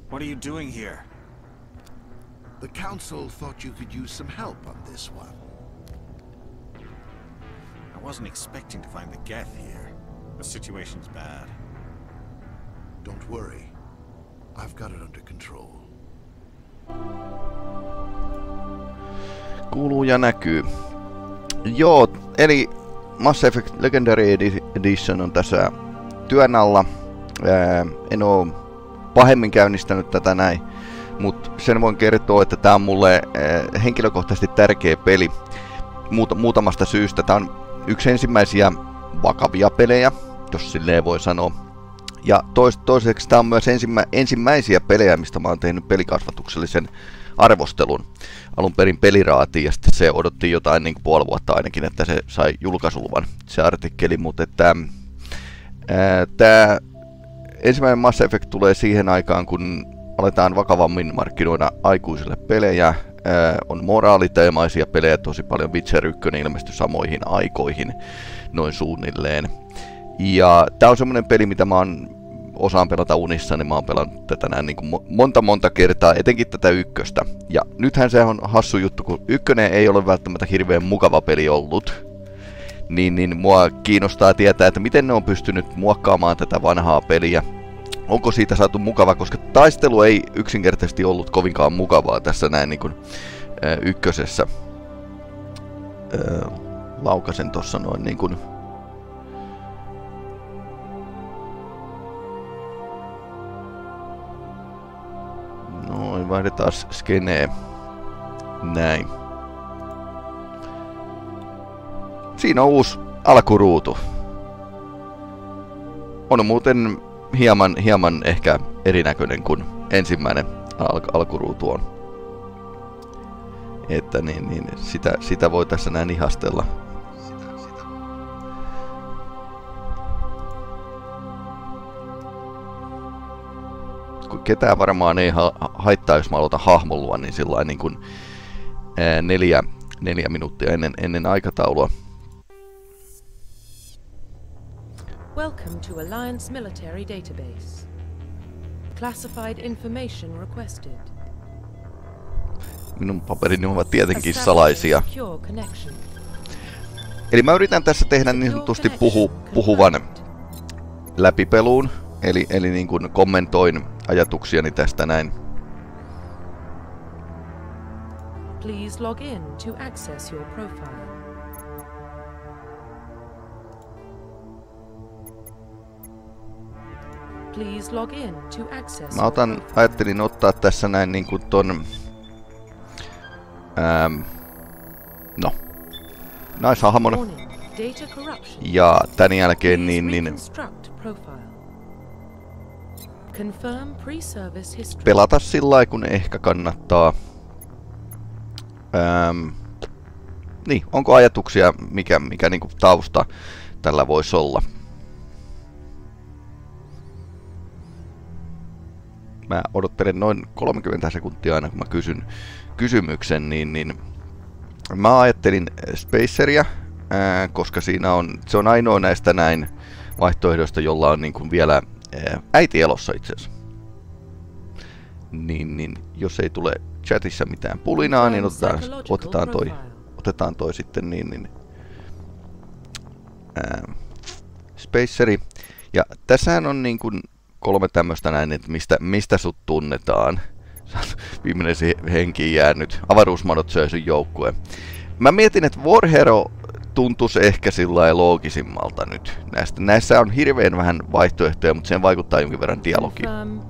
What are you doing here? The Council thought you could use some help on this one. I wasn't expecting to find the Geth here. The situation's bad. Don't worry. I've got it under control. Kuuluu ja näkyy. Joo, eli Mass Effect Legendary Edition on tässä työn alla. En oo pahemmin käynnistänyt tätä näin, mutta sen voin kertoa, että tää on mulle henkilökohtaisesti tärkeä peli muutamasta syystä. Tää on yksi ensimmäisiä vakavia pelejä, jos silleen voi sanoa. Ja toiseksi tää on myös ensimmäisiä pelejä, mistä mä oon tehnyt pelikasvatuksellisen arvostelun. Alun perin peliraatiin ja sitten se odotti jotain niin kuin puoli vuotta ainakin, että se sai julkaisuluvan, se artikkeli, mutta että tämä ensimmäinen Mass Effect tulee siihen aikaan, kun aletaan vakavammin markkinoida aikuisille pelejä, on moraaliteemaisia pelejä tosi paljon, Witcher 1 ilmestyi samoihin aikoihin, noin suunnilleen. Ja tää on semmonen peli, mitä mä osaan pelata unissa, niin mä oon pelannut tätä näin niin kuin monta kertaa, etenkin tätä ykköstä. Ja nythän se on hassu juttu, kun ykkönen ei ole välttämättä hirveän mukava peli ollut. Niin mua kiinnostaa tietää, että miten ne on pystynyt muokkaamaan tätä vanhaa peliä. Onko siitä saatu mukava, koska taistelu ei yksinkertaisesti ollut kovinkaan mukavaa tässä näin niin kuin ykkösessä. Laukasen tossa noin niin kuin noin, vaihdetaan skenee. Näin. Siinä on uusi alkuruutu. On muuten hieman ehkä erinäköinen kuin ensimmäinen alkuruutu on. Että niin sitä voi tässä näin ihastella. Ketään varmaan ei haittaa, jos mä aloitan hahmollua, niin sillain niin kuin 4 minuuttia ennen aikataulua. Welcome to Alliance Military Database. Classified information requested. Minun paperini ovat tietenkin salaisia. Eli mä yritän tässä tehdä niin sanotusti puhuvan läpipeluun. Eli niin kuin kommentoin ajatuksiani tästä näin. Please log in to access your profile. Please log in to access. Ajattelin ottaa tässä näin niin kuin ton naishahmon. Ja tän jälkeen niin pelata sillä kun ehkä kannattaa. Niin, onko ajatuksia, mikä niinku tausta tällä voisi olla? Mä odottelen noin 30 sekuntia aina, kun mä kysyn kysymyksen, niin mä ajattelin Spaceria, koska se on ainoa näistä näin vaihtoehdoista, jolla on niin kuin vielä äiti elossa itse asiassa. Niin jos ei tule chatissa mitään pulinaa, niin otetaan toi sitten Spaceri. Ja tässähän on niin kuin 3 tämmöstä näin, että mistä sut tunnetaan. Viimeinen henkiin jäänyt. Avaruusmadot söi sun joukkue. Mä mietin, että Warhero tuntuisi ehkä sillä loogisimmalta nyt. Näissä on hirveän vähän vaihtoehtoja, mutta siihen vaikuttaa jonkin verran dialogiin.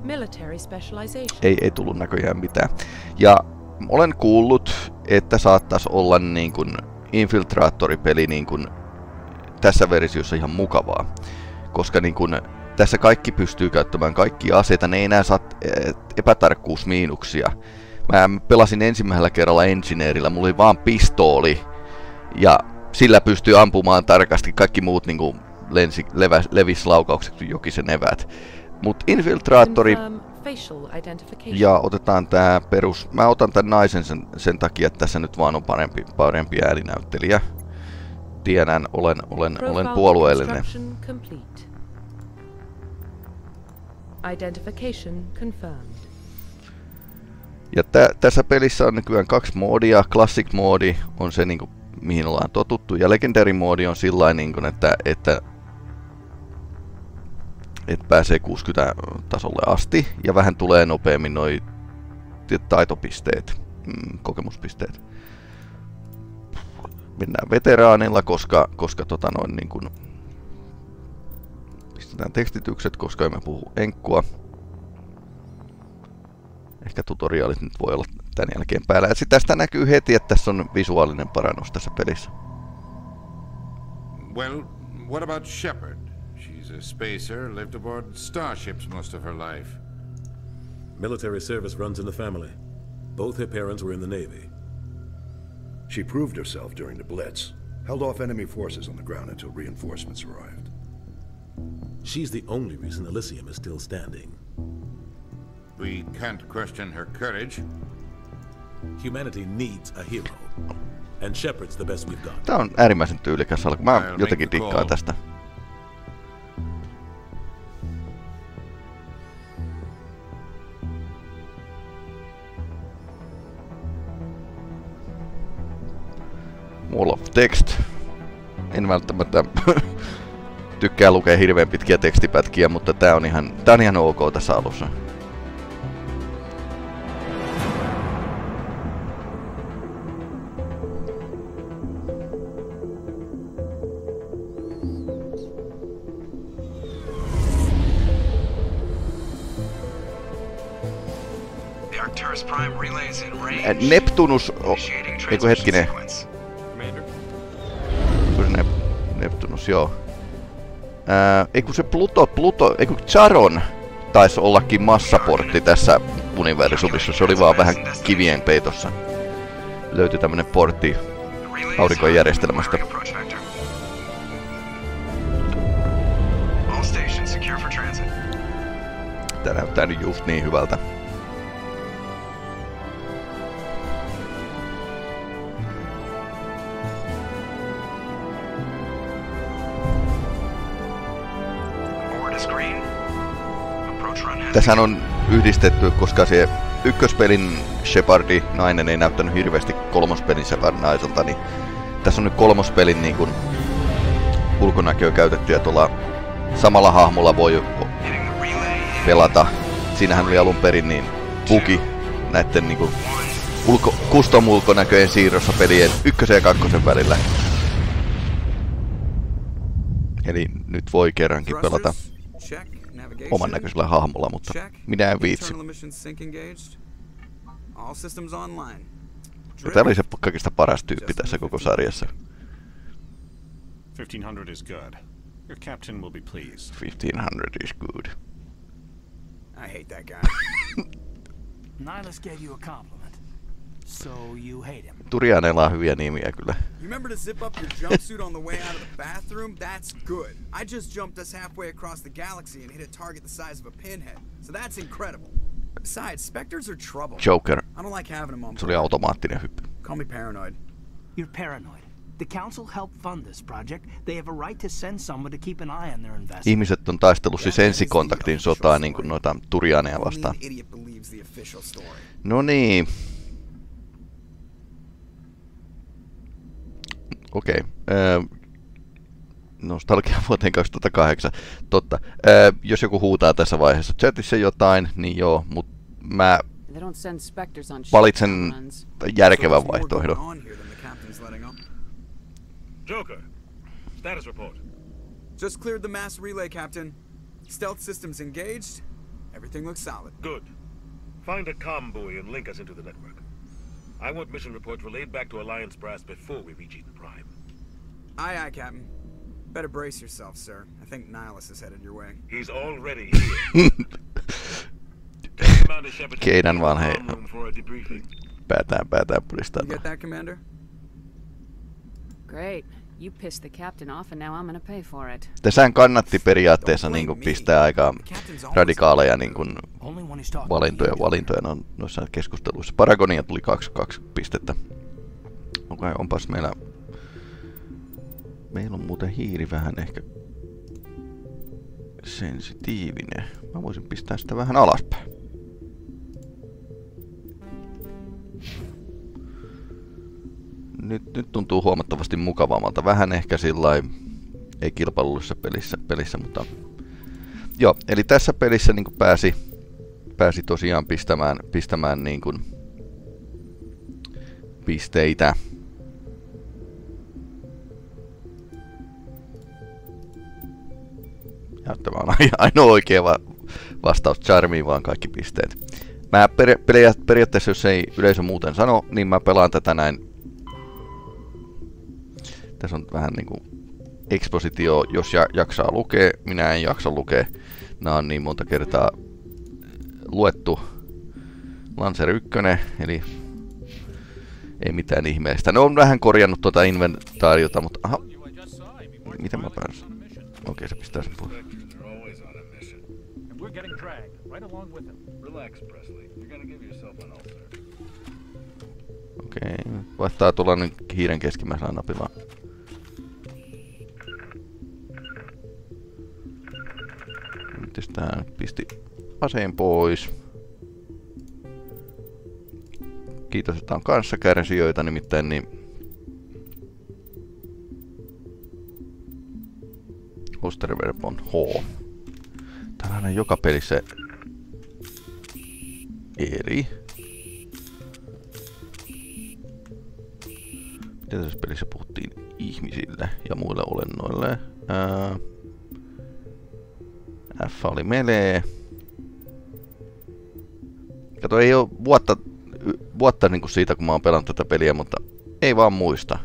Ei tullut näköjään mitään. Ja olen kuullut, että saattaisi olla niin kuin infiltraattoripeli niin kuin tässä versiossa ihan mukavaa. Koska niin kuin tässä kaikki pystyy käyttämään kaikkia aseita, ne ei enää saa epätarkkuusmiinuksia. Mä pelasin ensimmäisellä kerralla Engineerillä, mulla oli vaan pistooli ja sillä pystyy ampumaan tarkasti, kaikki muut niinku levis laukaukset kuin jokisen eväät. Mut infiltraattori ja otetaan tää perus. Mä otan tän naisen sen takia, että tässä nyt vaan on parempi ääninäyttelijä. Tiedän, olen puolueellinen. Identification confirmed. Ja tässä pelissä on nykyään 2 moodia. Classic-moodi on se, niinku, mihin ollaan totuttu, ja Legendary-moodi on sillain, niinku, että pääsee 60 tasolle asti, ja vähän tulee nopeammin noi taitopisteet, kokemuspisteet. Mennään veteraanilla, koska niin kun, pistetään tekstitykset, koska emme puhu enkkua. Ehkä tutoriaalit nyt voi olla tän jälkeen päällä. Ja tästä näkyy heti, että tässä on visuaalinen parannus tässä pelissä. Well, what about Shepard? She's a spacer, lived aboard starships most of her life. Military service runs in the family. Both her parents were in the Navy. She proved herself during the Blitz, held off enemy forces on the ground until reinforcements arrived. She's the only reason Elysium is still standing. We can't question her courage. Humanity needs a hero. And Shepard's the best we've got. Tää on äärimmäisen tyylikäs alku. Mä jotenkin dikkaan tästä. Wall of text. En välttämättä tykkää lukea hirveän pitkiä tekstipätkiä, mutta tää on ihan ok tässä alussa. Neptunus... Eiku hetkinen. Neptunus, joo. Eiku se eiku Charon taisi ollakin massaportti tässä universumissa. Se oli vaan vähän kivien peitossa. Löytyi tämmönen portti aurinkojärjestelmästä. Tää näyttää nyt just niin hyvältä. Tässähän on yhdistetty, koska se ykköspelin Shepardi nainen ei näyttänyt hirveästi kolmospelin Shepard naiselta, niin tässä on nyt kolmospelin niin kuin ulkonäköä käytetty ja tuolla samalla hahmolla voi pelata. Siinähän oli alun perin niin bugi näitten niin kuin custom ulkonäköjen siirrossa pelien 1 ja 2 välillä. Eli nyt voi kerrankin pelata oman näköisellä hahmolla, mutta minä en viitsi. Ja tää oli se kaikista paras tyyppi tässä koko sarjassa. 1500 is good. Your captain will be pleased. 1500 is good. I hate that guy. Nihilus gave you a compliment. So you hate him. Turianeilla on hyviä nimiä kyllä. You remember to zip up your jumpsuit on the way out of the bathroom? That's good. I just jumped us halfway across the galaxy and hit a target the size of a pinhead. So that's incredible. Besides, Spectres are trouble. Joker. I don't like having them on. Se oli automaattinen hyppy. Call me paranoid. You're paranoid. The council helped fund this project. They have a right to send someone to keep an eye on their investment. Ihmiset on taistellut siis ensikontaktin sotaa niin kuin noita Turianeja vastaan. No niin. Okei. Nostalgia vuoteen 2008. Totta. Jos joku huutaa tässä vaiheessa chatissa jotain, niin joo, mutta mä valitsen järkevän vaihtoehdon. Joker, status report. Just cleared the mass relay, Captain. Stealth systems engaged. Everything looks solid. Good. Find a comm buoy and link us into the network. I want mission reports relayed back to Alliance brass before we reach Eden Prime. Aye, aye, Captain. Better brace yourself, sir. I think Nihilus is headed your way. He's already here. Keidän vaan hei. Päätään puristaa. You get that, Commander? Great. You pissed the captain off and now I'm gonna pay for it. Tässähän kannatti periaatteessa niin kuin pistää aika radikaaleja niin kuin valintoja noissa keskusteluissa. Paragonia tuli 22 pistettä. Okei, onpas meillä on muuten hiiri vähän ehkä sensitiivinen. Mä voisin pistää sitä vähän alaspäin. nyt tuntuu huomattavasti mukavammalta. Vähän ehkä sillain, ei kilpailullisessa pelissä, mutta joo, eli tässä pelissä niin kuin pääsi tosiaan pistämään niin kuin pisteitä. Ja tämä on ainoa oikea vastaus Charmiin, vaan kaikki pisteet. Mä periaatteessa, jos ei yleisö muuten sano, niin mä pelaan tätä näin. Tässä on vähän niinku expositio, jos jaksaa lukea. Minä en jaksa lukea. Nää on niin monta kertaa luettu. Lancer 1, eli ei mitään ihmeellistä. Ne on vähän korjannut tuota inventaariota, mutta aha. Miten mä pääsen? Okei, se pistää sen pois. Okei, vaihtaa tulla nyt hiiren keskimmäisellä napilla. Mites tähän pisti aseen pois. Kiitos, että on kanssakärsijöitä nimittäin, niin Osterweapon H. Tällainen joka pelissä eri. Mitä tässä pelissä puhuttiin ihmisille ja muille olennoille? F oli melee. Kato, ei oo vuotta niinku siitä, kun mä oon pelannut tätä peliä, mutta ei vaan muista.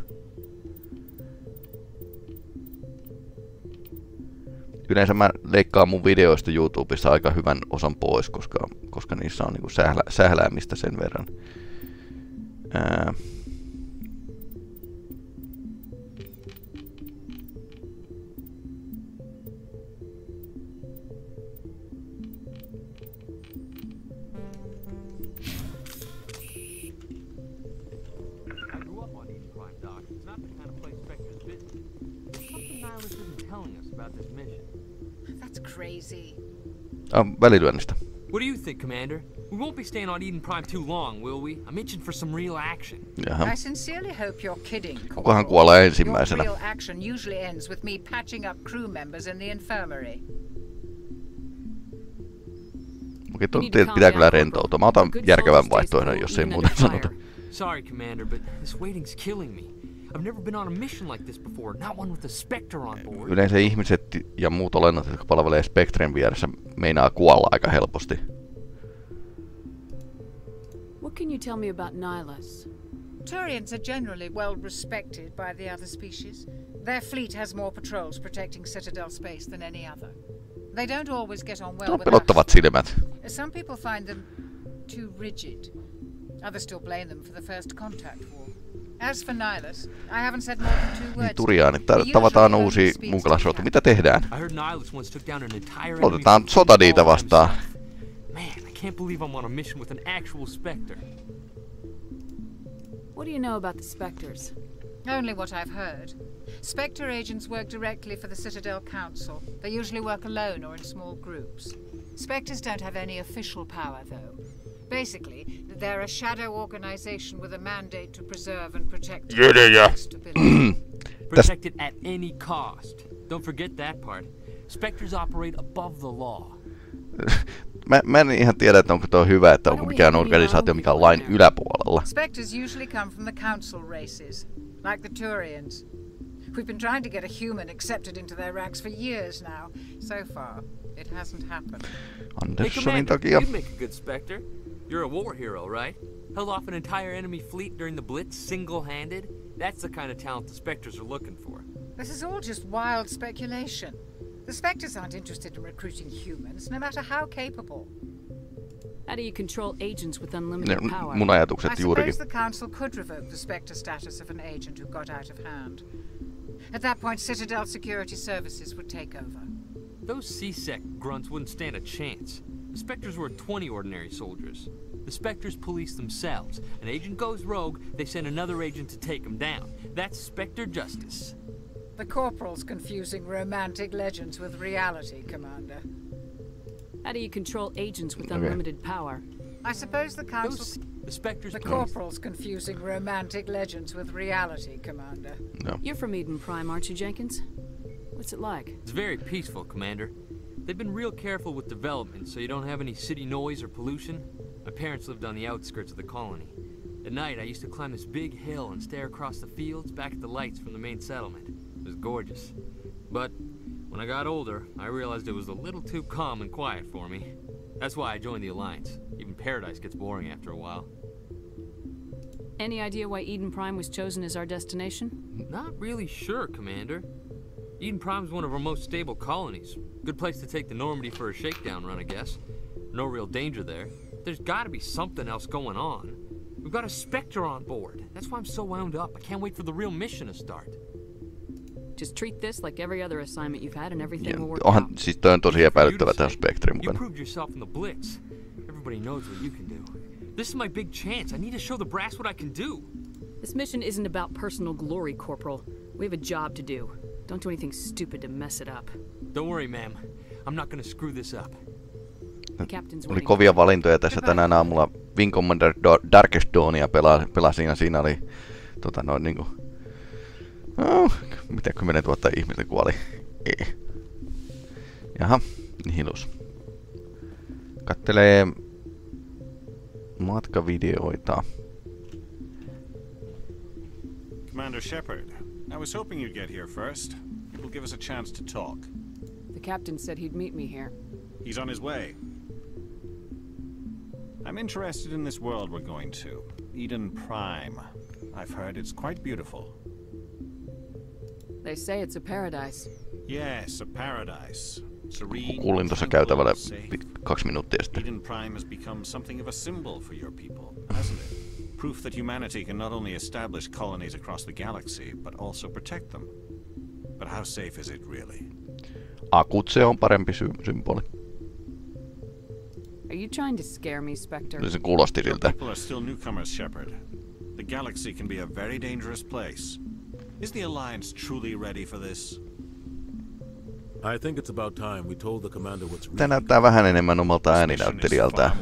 Yleensä mä leikkaan mun videoista YouTubessa aika hyvän osan pois, koska niissä on niinku sähläämistä sen verran. Välilyönnistä. What do you think, Commander? We won't be staying on Eden Prime too long, will we? I'm itching for some real action. I sincerely hope you're kidding. Kukahan kuolee ensimmäisenä? Your real action usually ends with me patching up crew members in the infirmary. Okei, pitää kyllä rentoutua. Mä otan järkevän vaihtoehdon, jos ei muuten sanota. Sorry, Commander, but this waiting's killing me. I've never been on a mission like this before, not one with a Spectre on board. Yleensä ihmiset ja muut olennot, jotka palvelee Spectren vieressä, meinaa kuolla aika helposti. What can you tell me about Nihilus? Turians are generally well respected by the other species. Their fleet has more patrols protecting Citadel space than any other. They don't always get on well with pelottavat silmät. Some people find them too rigid. Others still blame them for the First Contact War. As for Nihilus, I haven't said more than 2 words. Turiaanit, tavataan uusi munkalaisrotu. Mitä tehdään? Otetaan sota niitä vastaan. Man, I can't believe I'm on a mission with an actual Spectre. What do you know about the Spectres? Only what I've heard. Spectre agents work directly for the Citadel Council. They usually work alone or in small groups. Spectres don't have any official power, though. Basically, they're a shadow organization with a mandate to preserve and protect stability. Protect it at any cost. Don't forget that part. Spectres operate above the law. Mä en ihan tiedä, että onko tuo hyvä, että onko mikään organisaatio, mikä on lain yläpuolella. Spectres usually come from the council races, like the Turians. We've been trying to get a human accepted into their ranks for years now. So far, it hasn't happened. Anderssonin takia. You'd make a good Spectre. You're a war hero, right? Held off an entire enemy fleet during the Blitz single-handed? That's the kind of talent the Spectres are looking for. This is all just wild speculation. The Spectres aren't interested in recruiting humans, no matter how capable. How do you control agents with unlimited power? Mun ajatukset juurikin. I suppose the Council could revoke the Spectre status of an agent who got out of hand. At that point, Citadel Security Services would take over. Those C-Sec grunts wouldn't stand a chance. The Spectres were 20 ordinary soldiers. The Spectres police themselves. An agent goes rogue, they send another agent to take him down. That's Spectre justice. The Corporal's confusing romantic legends with reality, Commander. How do you control agents with unlimited power? I suppose the council... The Spectres... The Corporal's confusing romantic legends with reality, Commander. No. You're from Eden Prime, aren't you, Jenkins? What's it like? It's very peaceful, Commander. They've been real careful with development, so you don't have any city noise or pollution. My parents lived on the outskirts of the colony. At night, I used to climb this big hill and stare across the fields back at the lights from the main settlement. It was gorgeous. But when I got older, I realized it was a little too calm and quiet for me. That's why I joined the Alliance. Even Paradise gets boring after a while. Any idea why Eden Prime was chosen as our destination? Not really sure, Commander. Eden Prime's one of our most stable colonies. Good place to take the Normandy for a shakedown run, I guess. No real danger there. There's gotta be something else going on. We've got a Spectre on board. That's why I'm so wound up. I can't wait for the real mission to start. Just treat this like every other assignment you've had and everything will work Onhan out. siis toi on tosi epäilyttävä tää Spectre You mukana. proved yourself in the Blitz. Everybody knows what you can do. This is my big chance. I need to show the brass what I can do. This mission isn't about personal glory, Corporal. We have a job to do. Don't do anything stupid to mess it up. Don't worry, ma'am. I'm not gonna screw this up. Oli kovia valintoja tässä tänään aamulla. Wing Commander Darkest Dawnia pelasin ja siinä oli noin niinku... Miten 10 000 ihmistä kuoli? Ei. Jaha, hilus. Kattelee matkavideoita. Commander Shepard, I was hoping you'd get here first. It will give us a chance to talk. The captain said he'd meet me here. He's on his way. I'm interested in this world we're going to. Eden Prime. I've heard it's quite beautiful. They say it's a paradise. Yes, a paradise. Serene, Kuulin tuossa tranquil, käytävällä safe. 2 minuuttia sitten. Eden Prime has become something of a symbol for your people, hasn't it? Proof that humanity can not only establish colonies across the galaxy, but also protect them. But how safe is it really? Akutse on parempi symboli. Are you trying to scare me, Spectre? Se kuulosti siltä. People are still newcomers, Shepard. The galaxy can be a very dangerous place. Is the Alliance truly ready for this? I think it's about time we told the commander what's real. Tämä näyttää vähän enemmän omalta ääninäyttelijältä.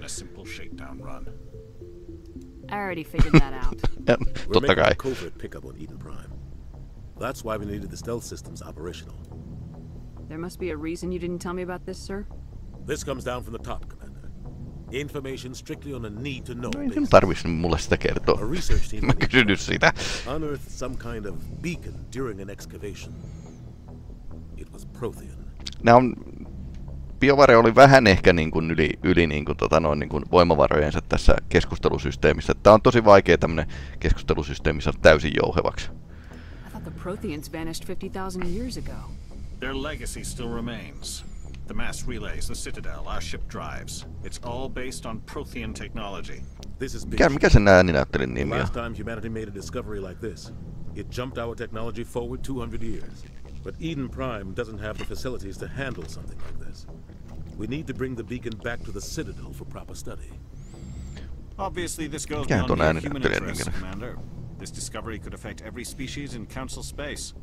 I already figured that out. Totta kai. Covert pickup on Eden Prime. That's why we needed the stealth systems operational. There must be a reason you didn't tell me about this, sir. This comes down from the top, Commander. Information strictly on a need-to-know No ei basis. tarvitse mulle sitä kertoa. A research team Mä kysynyt sitä. unearthed some kind of beacon during an excavation. It was Prothean. Nämä on... BioWare oli vähän ehkä niin kuin yli niin kuin, niin kuin voimavarojensa tässä keskustelusysteemissä. Tää on tosi vaikea tämmönen keskustelusysteemi saada täysin jouhevaksi. I thought the Protheans vanished 50,000 years ago. Their legacy still remains. The mass relays, the Citadel, our ship drives. It's all based on Prothean technology. This is big. Mikä sen ääninäyttelyn nimi on? Last time humanity made a discovery like this, it jumped our technology forward 200 years. But Eden Prime doesn't have the facilities to handle something like this. We need to bring the beacon back to the Citadel for proper study. Obviously, this goes Mikähän beyond ton mere human ääninäyttelijän interests, nimi? Commander. This discovery could affect every species in Council space.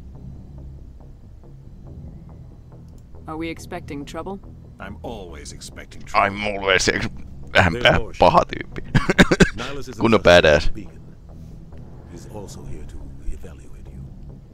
Are we expecting trouble? I'm always expecting trouble. I'm always vähän paha tyyppi. Kunnon badass. He's also here to evaluate you.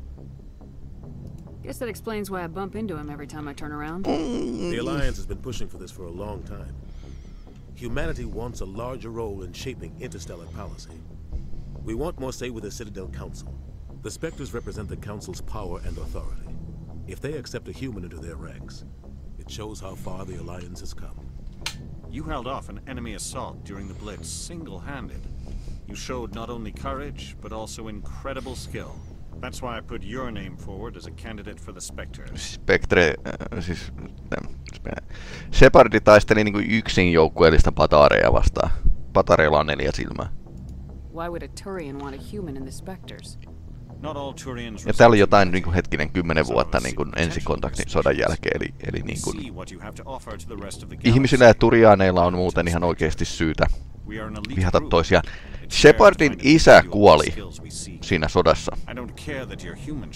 Guess that explains why I bump into him every time I turn around. The Alliance has been pushing for this for a long time. Humanity wants a larger role in shaping interstellar policy. We want more say with the Citadel Council. The Spectres represent the Council's power and authority. If they accept a human into their ranks, it shows how far the Alliance has come. You held off an enemy assault during the Blitz single-handed. You showed not only courage, but also incredible skill. That's why I put your name forward as a candidate for the Spectre. Spectre, siis... Shepardi taisteli niinku yksin joukkueellista patareja vastaan. Patareilla on 4 silmää. Why would a Turian want a human in the Spectres? Not all Turians. Ja täällä oli jotain niinku hetkinen 10 vuotta niinku ensikontaktin sodan jälkeen, eli niinku... Ihmisillä ja Turiaaneilla on muuten ihan oikeesti syytä vihata toisiaan. Shepardin isä kuoli siinä sodassa.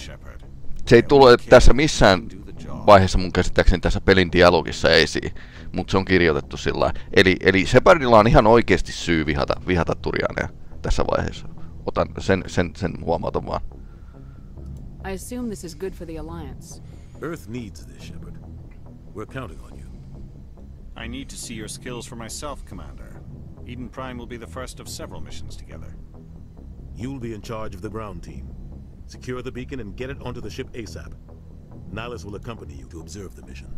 Se ei tule tässä missään vaiheessa mun käsittääkseni tässä pelin dialogissa esiin. Mutta se on kirjoitettu sillä. Eli Shepardilla on ihan oikeasti syy vihata Turianeja tässä vaiheessa. Otan sen huomautan vaan. I assume this is good for the Alliance. Earth needs this, Shepard. We're counting on you. I need to see your skills for myself, Commander. Eden Prime will be the first of several missions together. You'll be in charge of the ground team. Secure the beacon and get it onto the ship ASAP. Nihilus will accompany you to observe the mission.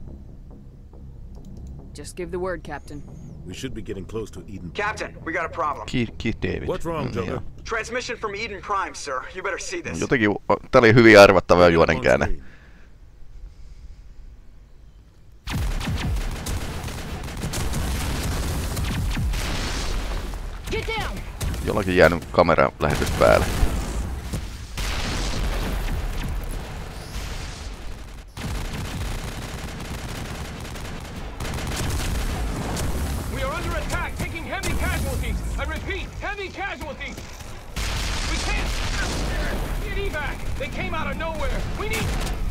Just give the word, Captain. We should be getting close to Eden. Captain, we got a problem. Kiitos, David. What's wrong, Joker? Transmission from Eden Prime, sir. You better see this. Jotenkin, tää oli hyvin arvattava juonenkäänne. Jollakin jäänyt kameran lähetys päälle. We are under attack, taking heavy casualties. I repeat, heavy casualties. We can't get evac. They came out of nowhere. We need.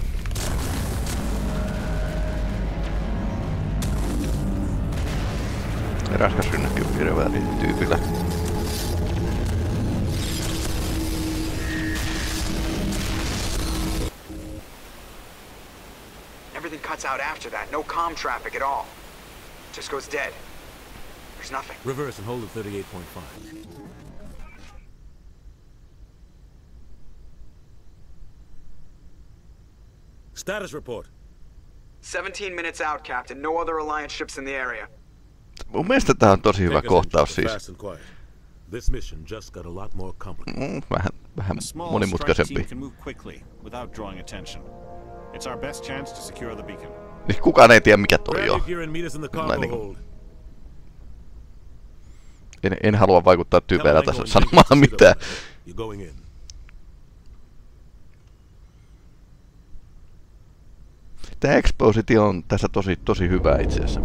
Raskas rynnäkkövirvääri tyypillä. Everything cuts out after that. No comm traffic at all. Just goes dead. There's nothing. Reverse and hold at 38.5. Status report. 17 minutes out, Captain. No other Alliance ships in the area. Mun mielestä tää on tosi hyvä kohtaus siis. This mission just got a lot more complicated. Vähän monimutkaisempi. It's our best chance to secure the beacon. Niin kukaan ei tiedä mikä toi on. En halua vaikuttaa tyypeillä tässä sanomaan mitään. Tää expositio on tässä tosi hyvä itse asiassa.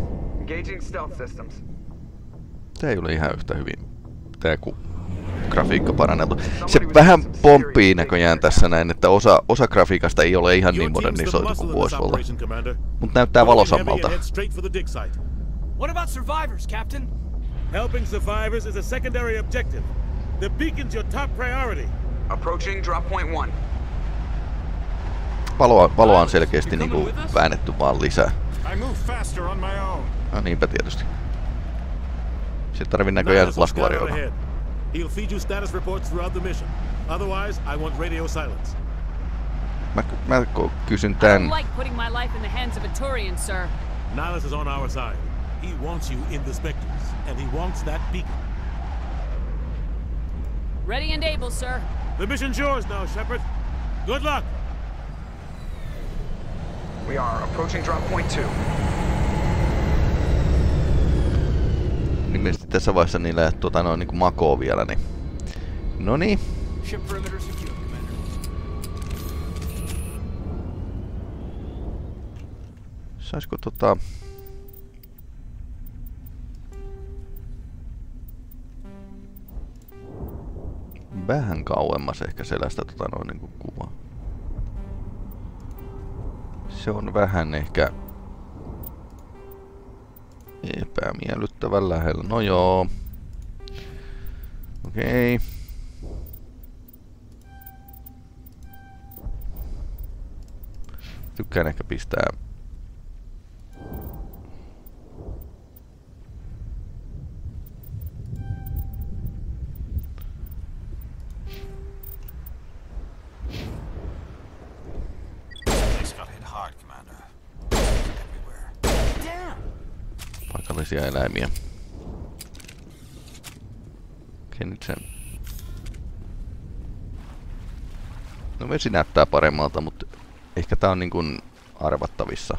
Tää ei ole ihan yhtä hyvin. Tää grafiikka paranneltu. Se vähän pomppii näköjään tässä näin, että osa grafiikasta ei ole ihan niin modernisoitu kuin voisi olla. Mut näyttää valosammalta. What about survivors, Captain? Helping survivors is a secondary objective. The beacon's your top priority. Approaching drop point 1. Valoa on selkeästi niinku väännetty vaan lisää. No niinpä tietysti. Sitten tarvii näköjään laskuvarjoilla. He'll feed you status reports throughout the mission. Otherwise, I want radio silence. Mä kysyn tän. I like putting my life in the hands of a Turian, sir. Nihilus is on our side. He wants you in the Spectres, and he wants that beacon. Ready and able, sir. The mission's yours now, Shepard. Good luck. We are approaching drop point 2. Ilmeisesti tässä vaiheessa niillä ei niinku makoo vielä, niin. Noniin. Saisko vähän kauemmas ehkä selästä niinku kuvaa. Se on vähän ehkä epämiellyttävän lähellä. No joo. Okei. Tykkään ehkä pistää paikallisia eläimiä. Okei, nyt se... No vesi näyttää paremmalta, mutta ehkä tää on niinku arvattavissa.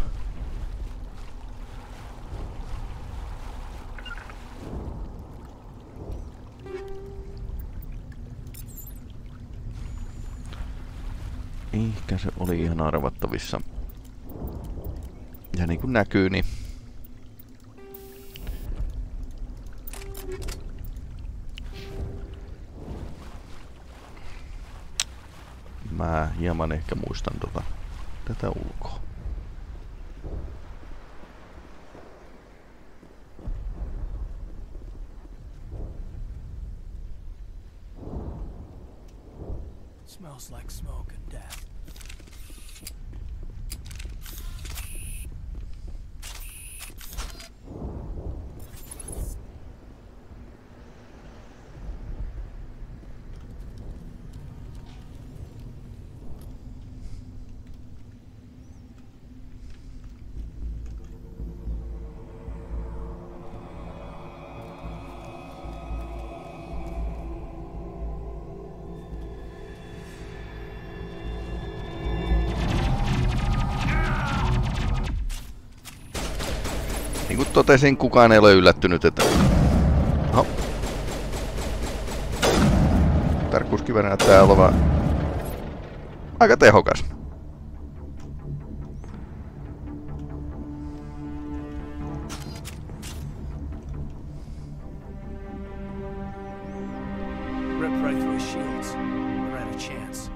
Ehkä se oli ihan arvattavissa. Ja niin kuin näkyy, niin mä hieman ehkä muistan tätä ulkoa. Smells like smoke and death. Niin kuin totesin, kukaan ei ole yllättynyt, että... Oho. Tarkkuuskivääri näyttää olevan aika tehokas. Ripped right through his shields. Never had a chance.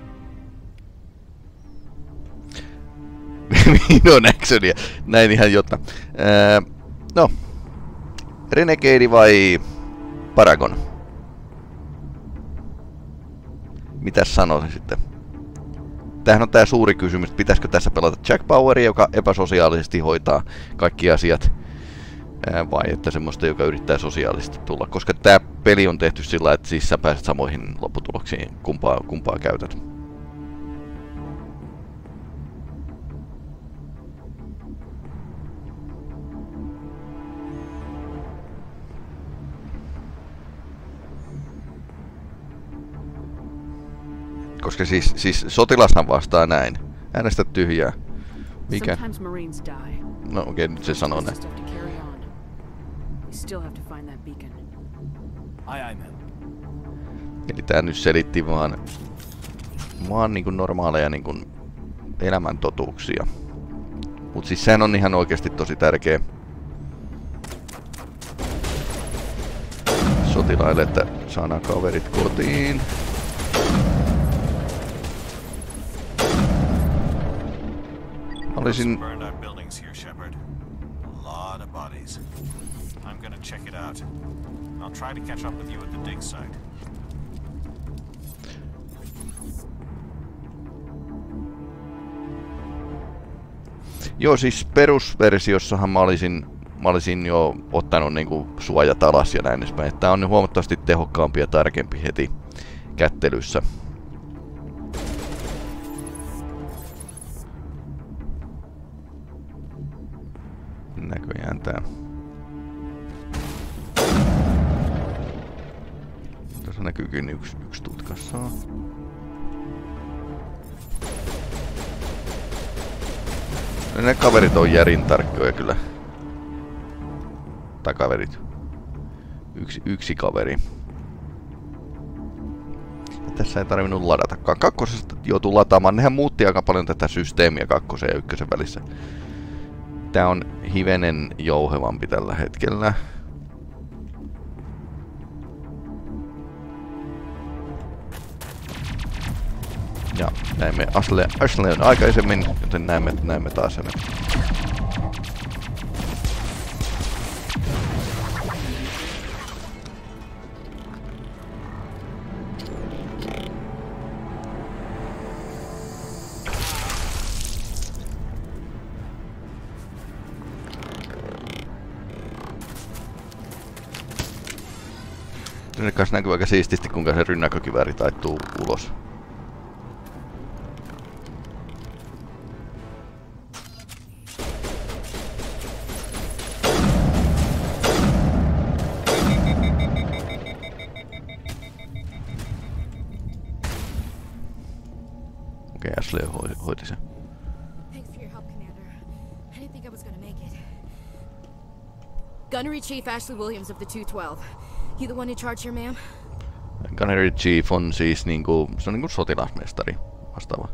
Minun actionia. Näin ihan jotta. No. Renegade vai Paragon? Mitäs sanoisin sitten? Tämähän on tää suuri kysymys, pitäisikö tässä pelata Jack Poweria, joka epäsosiaalisesti hoitaa kaikki asiat, vai että semmoista, joka yrittää sosiaalisesti tulla, koska tää peli on tehty sillä, että siis sä pääset samoihin lopputuloksiin, kumpaa käytät. Koska siis sotilashan vastaa näin. Äänestä tyhjää. Mikä? No okei, nyt se sanoo näin. Eli tää nyt selitti vaan niinku normaaleja niinku elämäntotuuksia. Mut siis sehän on ihan oikeesti tosi tärkeä sotilaille, että saadaan kaverit kotiin. Some burned out buildings here, Shepard. A lot of bodies. I'm gonna check it out. I'll try to catch up with you at the dig site. Joo, siis perusversiossahan mä olisin jo ottanut niinku suojat alas ja näin edespäin. Tää on huomattavasti tehokkaampi ja tarkempi heti kättelyssä. Näköjään tää. Tässä näkyykin yksi tutkassa. Ne kaverit on järin tarkkoja kyllä. Tai kaverit. Yksi kaveri. Ja tässä ei tarvinnut ladatakaan. Kakkosesta joutuu lataamaan. Nehän muutti aika paljon tätä systeemiä kakkosen ja ykkösen välissä. Tää on hivenen jouhevampi tällä hetkellä. Ja näimme Ashleyn aikaisemmin, joten näemme taas sen. Sinne kanssa näkyy aika siististi, kuinka se rynnäkkökivääri taittuu ulos. Okei, Ashley hoiti sen. Gunnery Chief Ashley Williams of the 212. You the one in charge here, ma'am? Gunnery Chief on siis niinku, se on niinku sotilasmestari vastaava.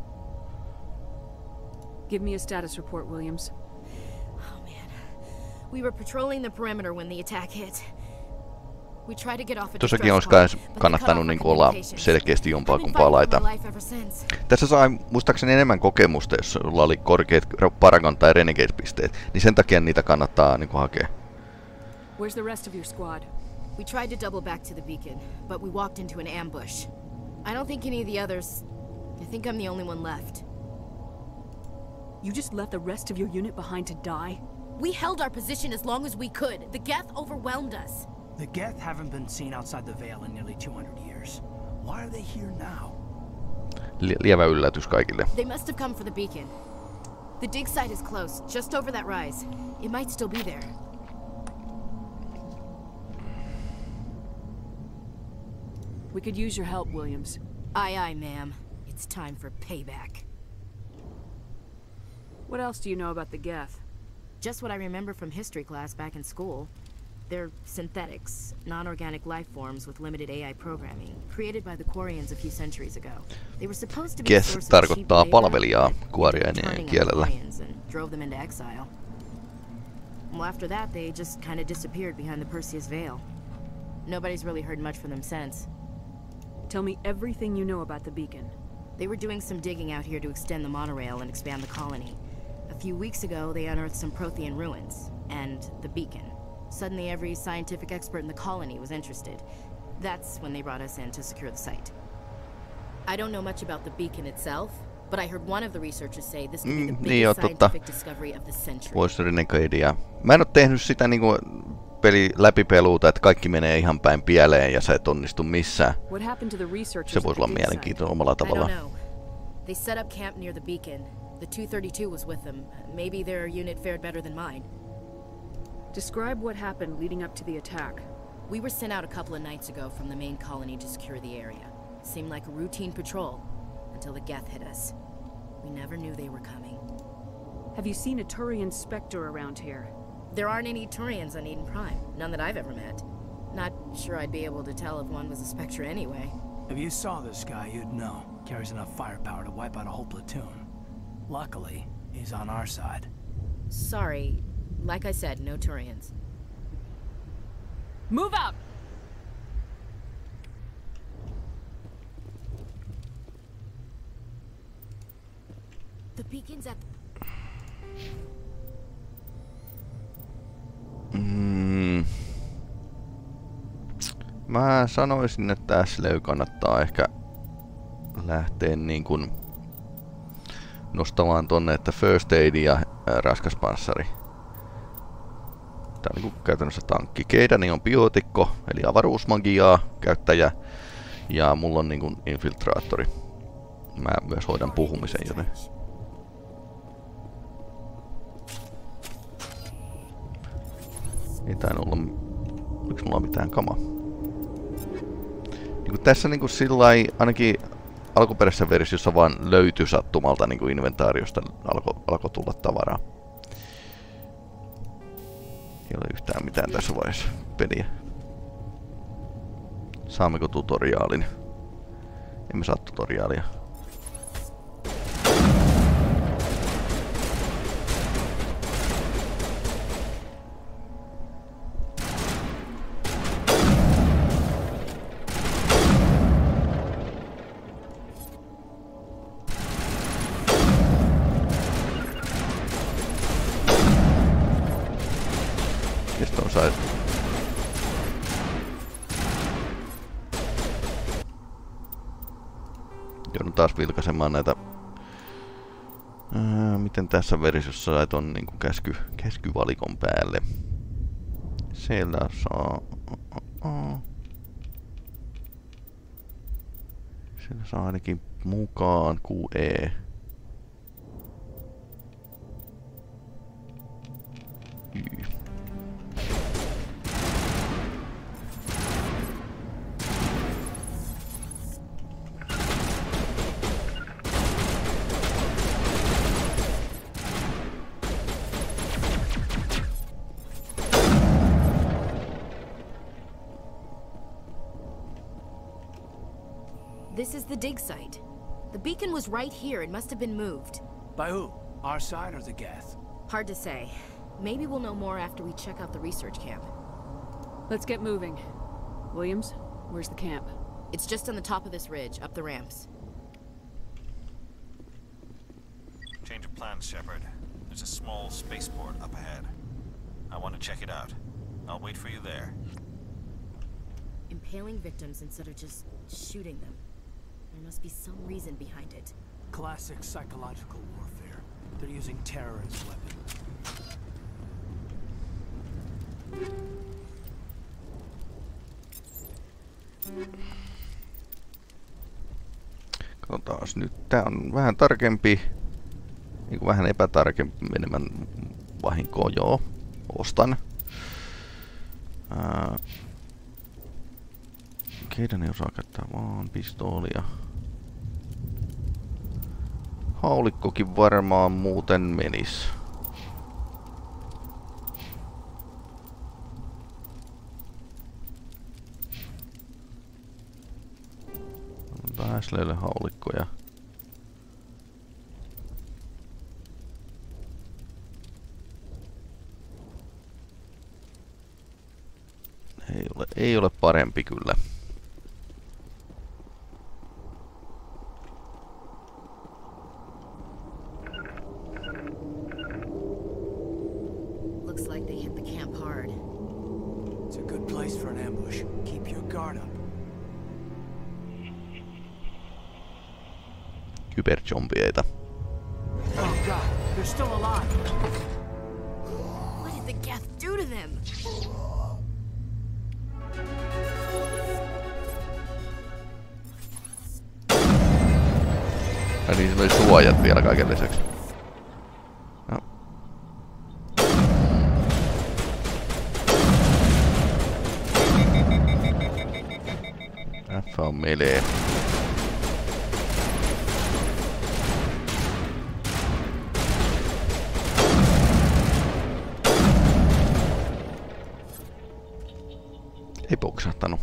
Give me a status report, Williams. Oh man. We were patrolling the perimeter when the attack hit. We tried to get off a Tossakin olisi kannattanut niinku olla selkeästi jompaa kumpaa laita. Tässä sai muistaakseni enemmän kokemusta, jos sulla oli korkeat Paragon tai Renegade-pisteet, niin sen takia niitä kannattaa niinku hakea. Where's the rest of your squad? We tried to double back to the beacon, but we walked into an ambush. I don't think any of the others I think I'm the only one left. You just left the rest of your unit behind to die? We held our position as long as we could. The Geth overwhelmed us. The Geth haven't been seen outside the Veil in nearly 200 years. Why are they here now? Lievä yllätys kaikille. They must have come for the beacon. The dig site is close, just over that rise. It might still be there. We could use your help, Williams. Aye, aye, ma'am. It's time for payback. What else do you know about the Geth? Just what I remember from history class back in school. They're synthetics, non-organic life forms with limited AI programming, created by the Quarians a few centuries ago. They were supposed to be a source of cheap tarkoittaa labor, palvelijaa but Quarianien kielellä. and drove them into exile. Well, after that, they just kind of disappeared behind the Perseus Veil. Nobody's really heard much from them since. Tell me everything you know about the beacon. They were doing some digging out here to extend the monorail and expand the colony. A few weeks ago, they unearthed some Prothean ruins, and the beacon. Suddenly, every scientific expert in the colony was interested. That's when they brought us in to secure the site. I don't know much about the beacon itself, but I heard one of the researchers say this could be the biggest scientific discovery of the century. Voice Renegadeä. Mä en oo tehnyt sitä niinku läpipeluuta, että kaikki menee ihan päin pieleen ja sä et onnistu missään. Se voisi olla mielenkiintoinen omalla tavallaan. They set up camp near the beacon. The 232 was with them. Maybe their unit fared better than mine. Describe what happened leading up to the attack. We were sent out a couple of nights ago from the main colony to secure the area. Seemed like a routine patrol until the Geth hit us. We never knew they were coming. Have you seen a Turian Spectre around here? There aren't any Turians on Eden Prime. None that I've ever met. Not sure I'd be able to tell if one was a Spectre anyway. If you saw this guy, you'd know. Carries enough firepower to wipe out a whole platoon. Luckily, he's on our side. Sorry. Like I said, no Turians. Move out! The beacon's at Mä sanoisin, että Ashley kannattaa ehkä lähteä niin kuin nostamaan tonne, että First Aid ja raskas panssari. Tää on niin kuin käytännössä tankki. Keidani on biootikko, eli avaruusmagiaa käyttäjä. Ja mulla on niin kuin infiltraattori. Mä myös hoidan puhumisen, joten... Ei tainnut olla... Oliko mulla mitään kamaa? Niin tässä niin kuin sillai, ainakin alkuperäisessä versiossa vaan löytyi sattumalta niin kuin inventaariosta alkoi tulla tavaraa. Ei ole yhtään mitään tässä vaiheessa peliä. Saammeko tutoriaalin? Emme saa tutoriaalia. Joudun taas vilkaisemaan näitä. Miten tässä versiossa sait on niinku käskyvalikon päälle. Siellä saa... Siellä saa ainakin mukaan QE. This is the dig site. The beacon was right here. It must have been moved. By who? Our side or the Geth? Hard to say. Maybe we'll know more after we check out the research camp. Let's get moving. Williams, where's the camp? It's just on the top of this ridge, up the ramps. Change of plans, Shepard. There's a small spaceport up ahead. I want to check it out. I'll wait for you there. Impaling victims instead of just shooting them. There must be some reason behind it. Classic psychological warfare. They're using terror as a weapon. Katsotaas nyt. Tää on vähän tarkempi. Niin vähän epätarkempi menemään vahinkoon. Joo. Ostan. Keidän ei osaa käyttää vaan pistoolia. Haulikkokin varmaan muuten menis. Ashleylle haulikkoja. Ei ole parempi kyllä. Looks like they hit the camp hard. It's a good place for an ambush. Keep your guard up. Kyberzombieita. Oh god, they're still alive. What did the Geth do to them? Ja niin se oli suojat vielä kaiken lisäksi. No. F on melee. Ei poksahtanut.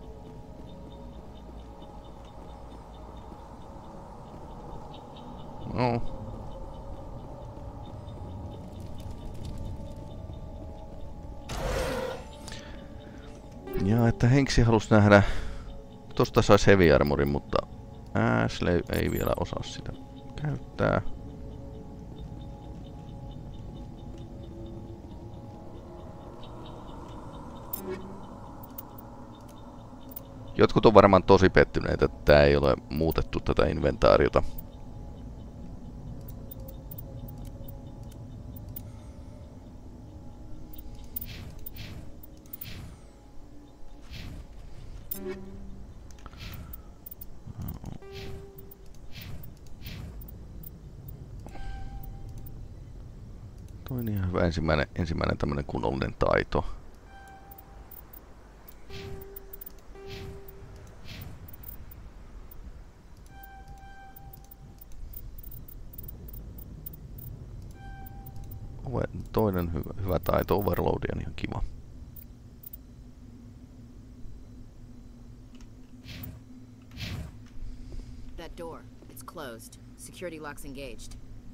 No. Ja että Henksi halusi nähdä. Tosta sais heavy armorin, mutta Ashley ei vielä osaa sitä käyttää. Jotkut on varmaan tosi pettyneitä, että tää ei ole muutettu tätä inventaariota. Toi on ihan hyvä ensimmäinen tämmönen kunnollinen taito. Toinen hyvä taito, overload on ihan kiva. That door, it's closed. Security lock's engaged.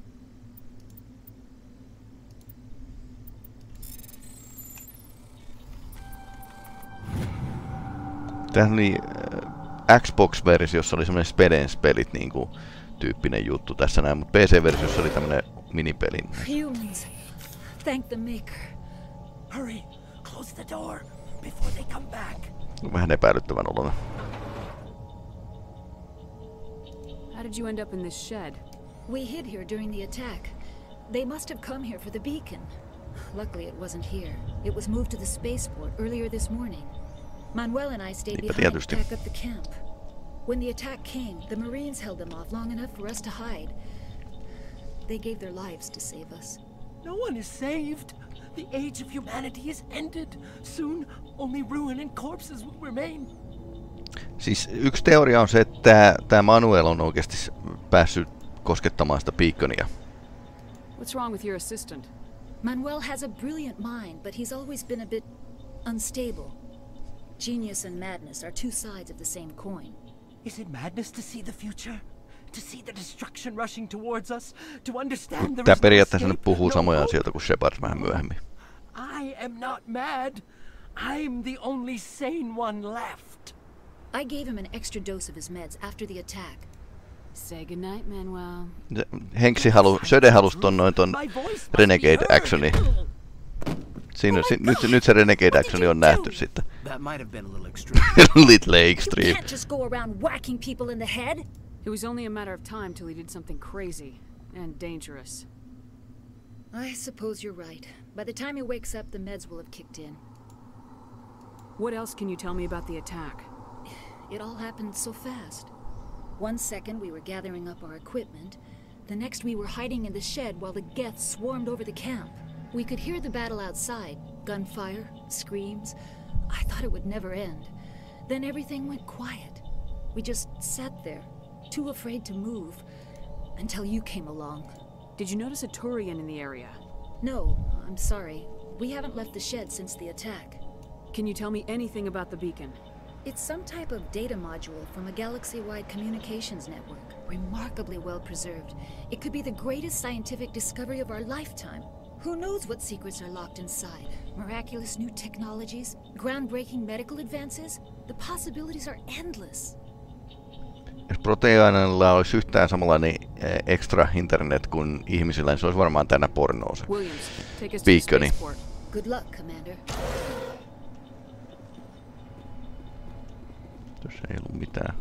Tämähän oli Xbox-versiossa oli semmonen Spedens-pelit niinku tyyppinen juttu tässä näin, mutta PC-versiossa oli tämmönen minipeli. Humans, thank the Maker. Hurry, close the door before they come back. Vähän epäilyttävän oloinen. How did you end up in this shed? We hid here during the attack. They must have come here for the beacon. Luckily it wasn't here. It was moved to the spaceport earlier this morning. Manuel and I stayed behind to pack up the camp. When the attack came, the Marines held them off long enough for us to hide. They gave their lives to save us. No one is saved. The age of humanity is ended. Soon, only ruin and corpses will remain. Siis yksi teoria on se, että tämä Manuel on oikeasti päässyt koskettamaan sitä beaconia. What's wrong with your assistant? Manuel has a brilliant mind, but he's always been a bit unstable. Genius and madness are two sides of the same coin. Is it madness to see the future? To see the destruction rushing towards us? To understand Tää periaatteessa nyt puhuu samoja asioita kuin Shepard vähän myöhemmin. I am not mad. I'm the only sane one left. I gave him an extra dose of his meds after the attack. Say goodnight, Manuel. Söde halusi ton Renegade Actioni Siinä nyt se Renegade Actioni on nähty sitten. That might have been a little extreme. Little extreme. You can't just go around whacking people in the head. It was only a matter of time till he did something crazy and dangerous. I suppose you're right. By the time he wakes up, the meds will have kicked in. What else can you tell me about the attack? It all happened so fast. 1 second we were gathering up our equipment. The next we were hiding in the shed while the Geth swarmed over the camp. We could hear the battle outside. Gunfire, screams. I thought it would never end. Then everything went quiet. We just sat there, too afraid to move, until you came along. Did you notice a Turian in the area? No, I'm sorry. We haven't left the shed since the attack. Can you tell me anything about the beacon? It's some type of data module from a galaxy-wide communications network. Remarkably well preserved. It could be the greatest scientific discovery of our lifetime. Who knows what secrets are locked inside? Miraculous new technologies? Groundbreaking medical advances? The possibilities are endless. Jos Proteanilla olisi yhtään samanlainen extra internet kuin ihmisillä, niin se olisi varmaan tänä pornoa se beaconi. Good luck, Commander. Tuossa ei ollut mitään.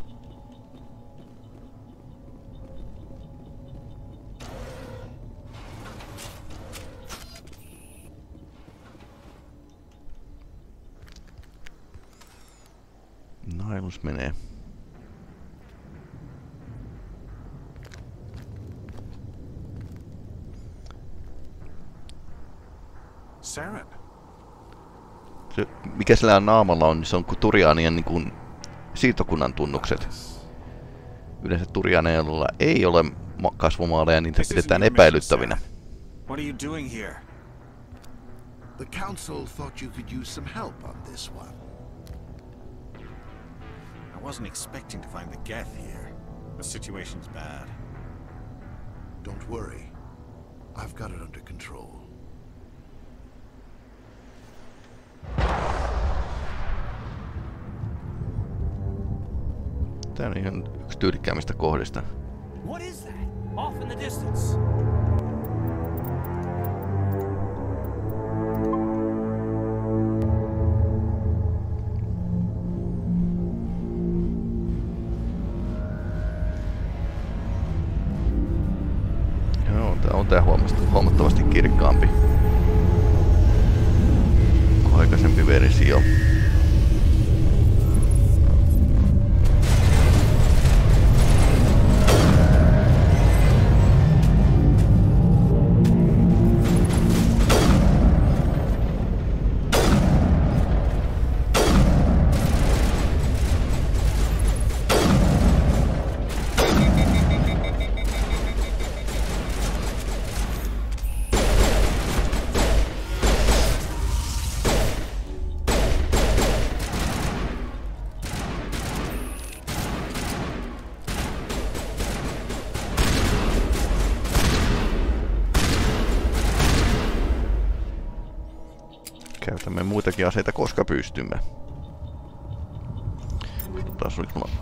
Nailus menee. Saren. Se, mikä sillä naamalla on, niin se on kuin Turianien niin kuin siirtokunnan tunnukset. Yleensä Turianeilla ei ole kasvomaaleja, niitä pidetään epäilyttävinä. What are you doing here? The council thought you could use some help on this one. I wasn't expecting to find the Geth here. The situation's bad. Don't worry. I've got it under control. Tää on ihan yksi tyylikkäämmistä kohdista. What is that? Off in the distance. Joo, tää on huomattavasti kirkkaampi kuin aikaisempi versio. Käytämme muitakin aseita, koska pystymme. Taas oli mulla...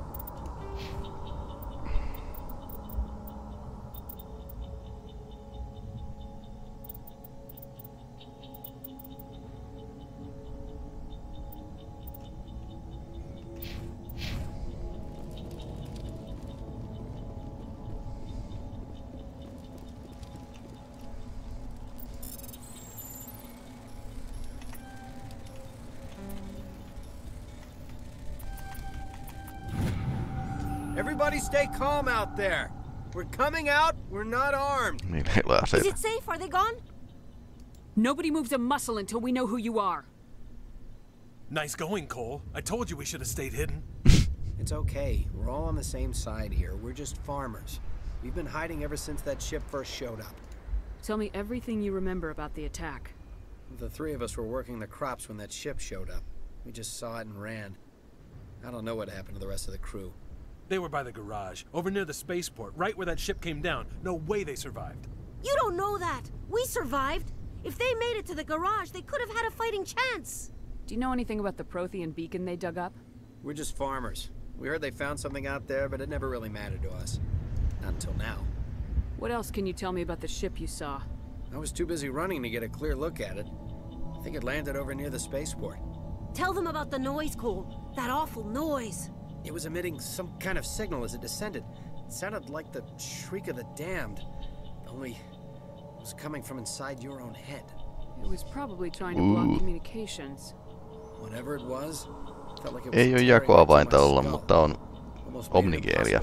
Everybody stay calm out there. We're coming out. We're not armed. Is it safe? Are they gone? Nobody moves a muscle until we know who you are. Nice going, Cole. I told you we should have stayed hidden. It's okay. We're all on the same side here. We're just farmers. We've been hiding ever since that ship first showed up. Tell me everything you remember about the attack. The three of us were working the crops when that ship showed up. We just saw it and ran. I don't know what happened to the rest of the crew. They were by the garage, over near the spaceport, right where that ship came down. No way they survived. You don't know that. We survived. If they made it to the garage, they could have had a fighting chance. Do you know anything about the Prothean beacon they dug up? We're just farmers. We heard they found something out there, but it never really mattered to us. Not until now. What else can you tell me about the ship you saw? I was too busy running to get a clear look at it. I think it landed over near the spaceport. Tell them about the noise, Cole. That awful noise. It was emitting some kind of signal as it descended. It sounded like the shriek of the damned, only it was coming from inside your own head. It was probably trying to block communications. Whatever it was, felt like it was Ei ole jakoavainta olla, mutta on omnigeeria.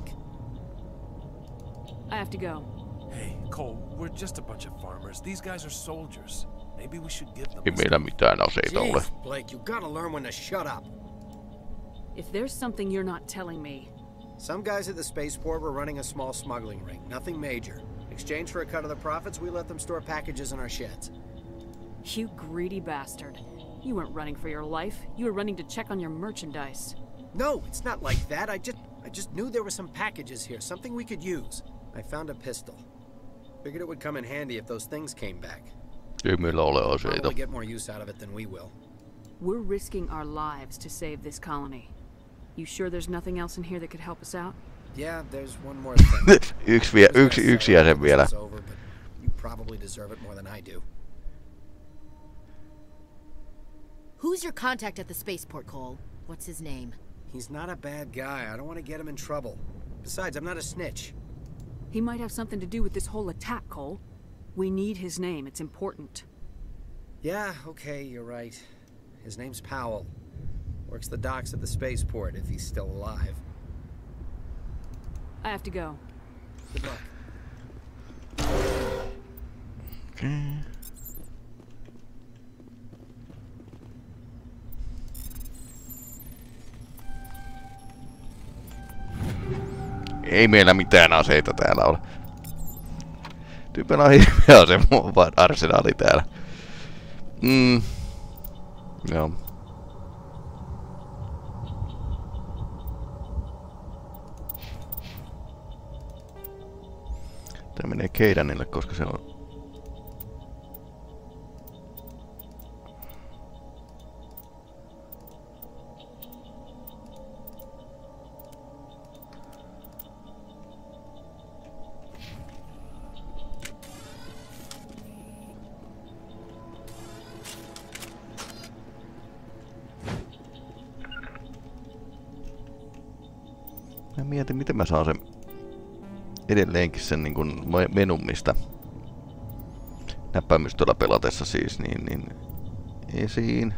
I have to go. Hey, Cole, we're just a bunch of farmers. These guys are soldiers. Maybe we should give them. Ei meillä mitään aseita ole. Blake, you gotta learn when to shut up. If there's something you're not telling me. Some guys at the spaceport were running a small smuggling ring, nothing major. In exchange for a cut of the profits, we let them store packages in our sheds. You greedy bastard. You weren't running for your life. You were running to check on your merchandise. No, it's not like that. I just knew there were some packages here, something we could use. I found a pistol. Figured it would come in handy if those things came back. Ei meillä ole aseita. Probably get more use out of it than we will. We're risking our lives to save this colony. You sure there's nothing else in here that could help us out? Yeah, there's one more thing. yksi jäsen vielä. You probably deserve it more than I do. Who's your contact at the spaceport, Cole? What's his name? He's not a bad guy. I don't want to get him in trouble. Besides, I'm not a snitch. He might have something to do with this whole attack, Cole. We need his name. It's important. Yeah, okay, you're right. His name's Powell. Works the docks at the spaceport, if he's still alive. I have to go. Good luck. Okay. Ei meillä mitään aseita täällä ole. Tyypillä on hirveä ase, mulla on vaan arsenaali täällä. Joo. Tää menee Keidanille, koska se on... Mä mietin, miten mä saan sen edelleenkin sen niin kuin menun, mistä näppäimistöllä pelatessa siis, niin esiin.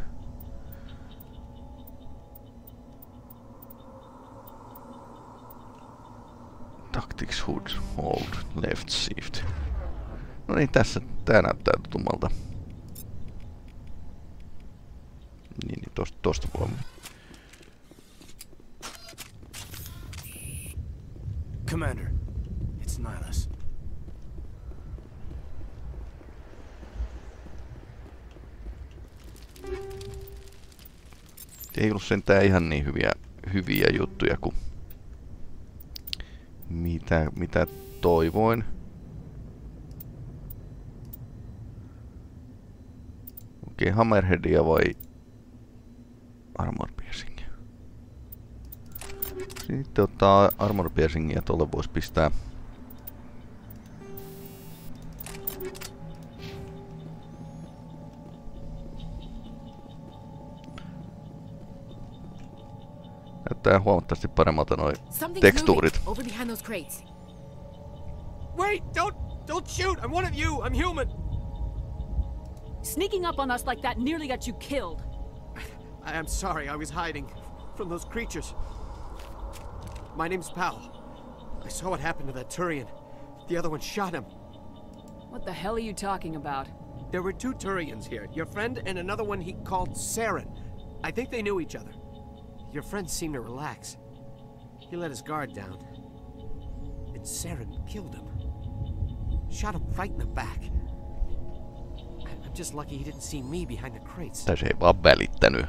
Tactics HUD, hold, left shift. No niin, tässä tää näyttää tutummalta. Niin, tosta voi. Commander, it's Nihilus. Ei ollut sentään ihan niin hyviä juttuja kuin mitä toivoin. Okei, Hammerheadia vai Armor Piercingia? Sitten ottaa Armor Piercingia, tuolle voisi pistää. Näyttää huomattavasti paremmalta noi tekstuurit. Wait! Don't shoot! I'm one of you! I'm human! Sneaking up on us like that nearly got you killed. I am sorry, I was hiding from those creatures. My name's Powell. I saw what happened to that Turian. The other one shot him. What the hell are you talking about? There were two Turians here. Your friend and another one he called Saren. I think they knew each other. Your friend seemed to relax. He let his guard down. And Saren killed him. Shot him right in the back. I'm just lucky he didn't see me behind the crates. Tai se ei vaan välittänyt.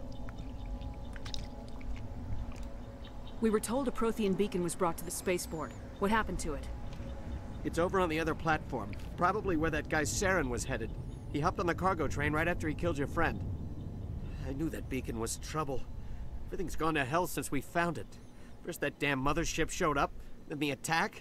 We were told a Prothean beacon was brought to the spaceport. What happened to it? It's over on the other platform. Probably where that guy Saren was headed. He hopped on the cargo train right after he killed your friend. I knew that beacon was trouble. Everything's gone to hell since we found it. First that damn mothership showed up, then the attack.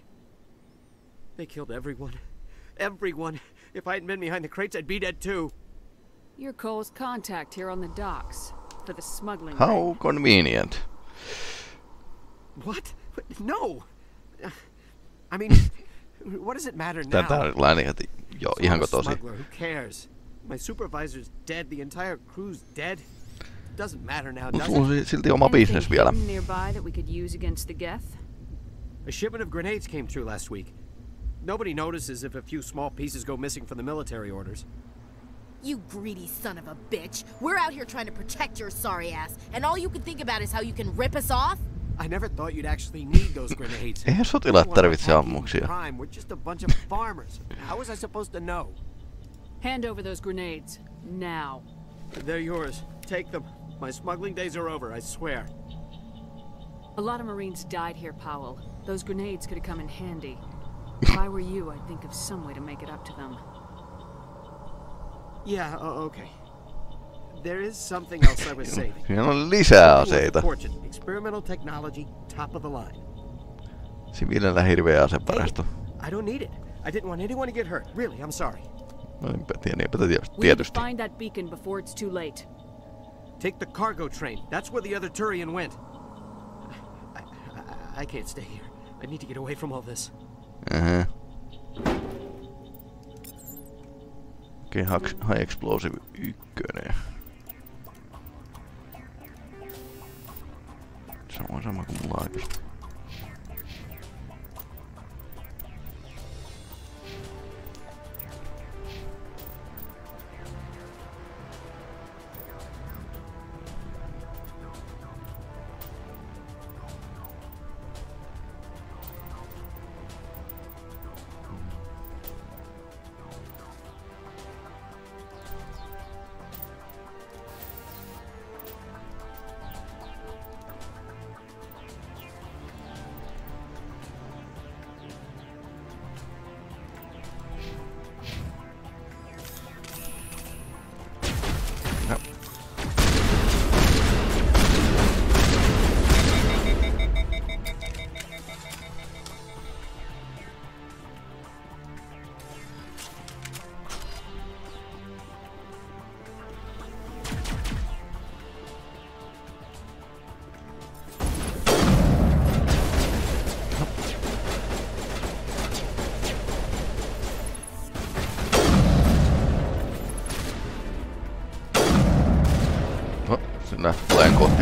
They killed everyone. Everyone. If I hadn't been behind the crates, I'd be dead too. You're Cole's contact here on the docks for the smuggling. How convenient. What? No. I mean, what does it matter now? Tätä on heti. Joo, ihanko tosi? Who cares? My supervisor's dead. The entire crew's dead. Doesn't matter now, does Sulla on silti oma business vielä. Nearby that we could use against the Geth? A shipment of grenades came through last week. Nobody notices if a few small pieces go missing from the military orders. You greedy son of a bitch. We're out here trying to protect your sorry ass, and all you can think about is how you can rip us off? I never thought you'd actually need those grenades. Eihän sotilaat tarvitse ammuksia. We're just a bunch of farmers. How was I supposed to know? Hand over those grenades. Now. They're yours. Take them. My smuggling days are over, I swear. A lot of Marines died here, Powell. Those grenades could have come in handy. If I were you, I'd think of some way to make it up to them. Yeah, okay. There is something else I was saving. Siinä on lisää aseita. Experimental technology, top of the line. Siviilillä hirveä asevarasto. I don't need it. I didn't want anyone to get hurt. Really, I'm sorry. No enpä tietysti. We need to find that beacon before it's too late. Take the cargo train. That's where the other Turian went. I can't stay here. I need to get away from all this. Okei, High Explosive 1. Sama kuin mulla aikaisemmin. Sinä tulen kohti.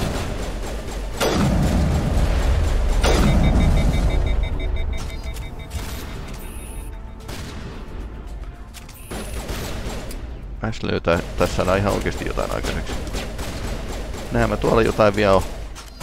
Ashley tässä saadaan ihan oikeesti jotain aikaiseksi. Näemme tuolla jotain vielä on.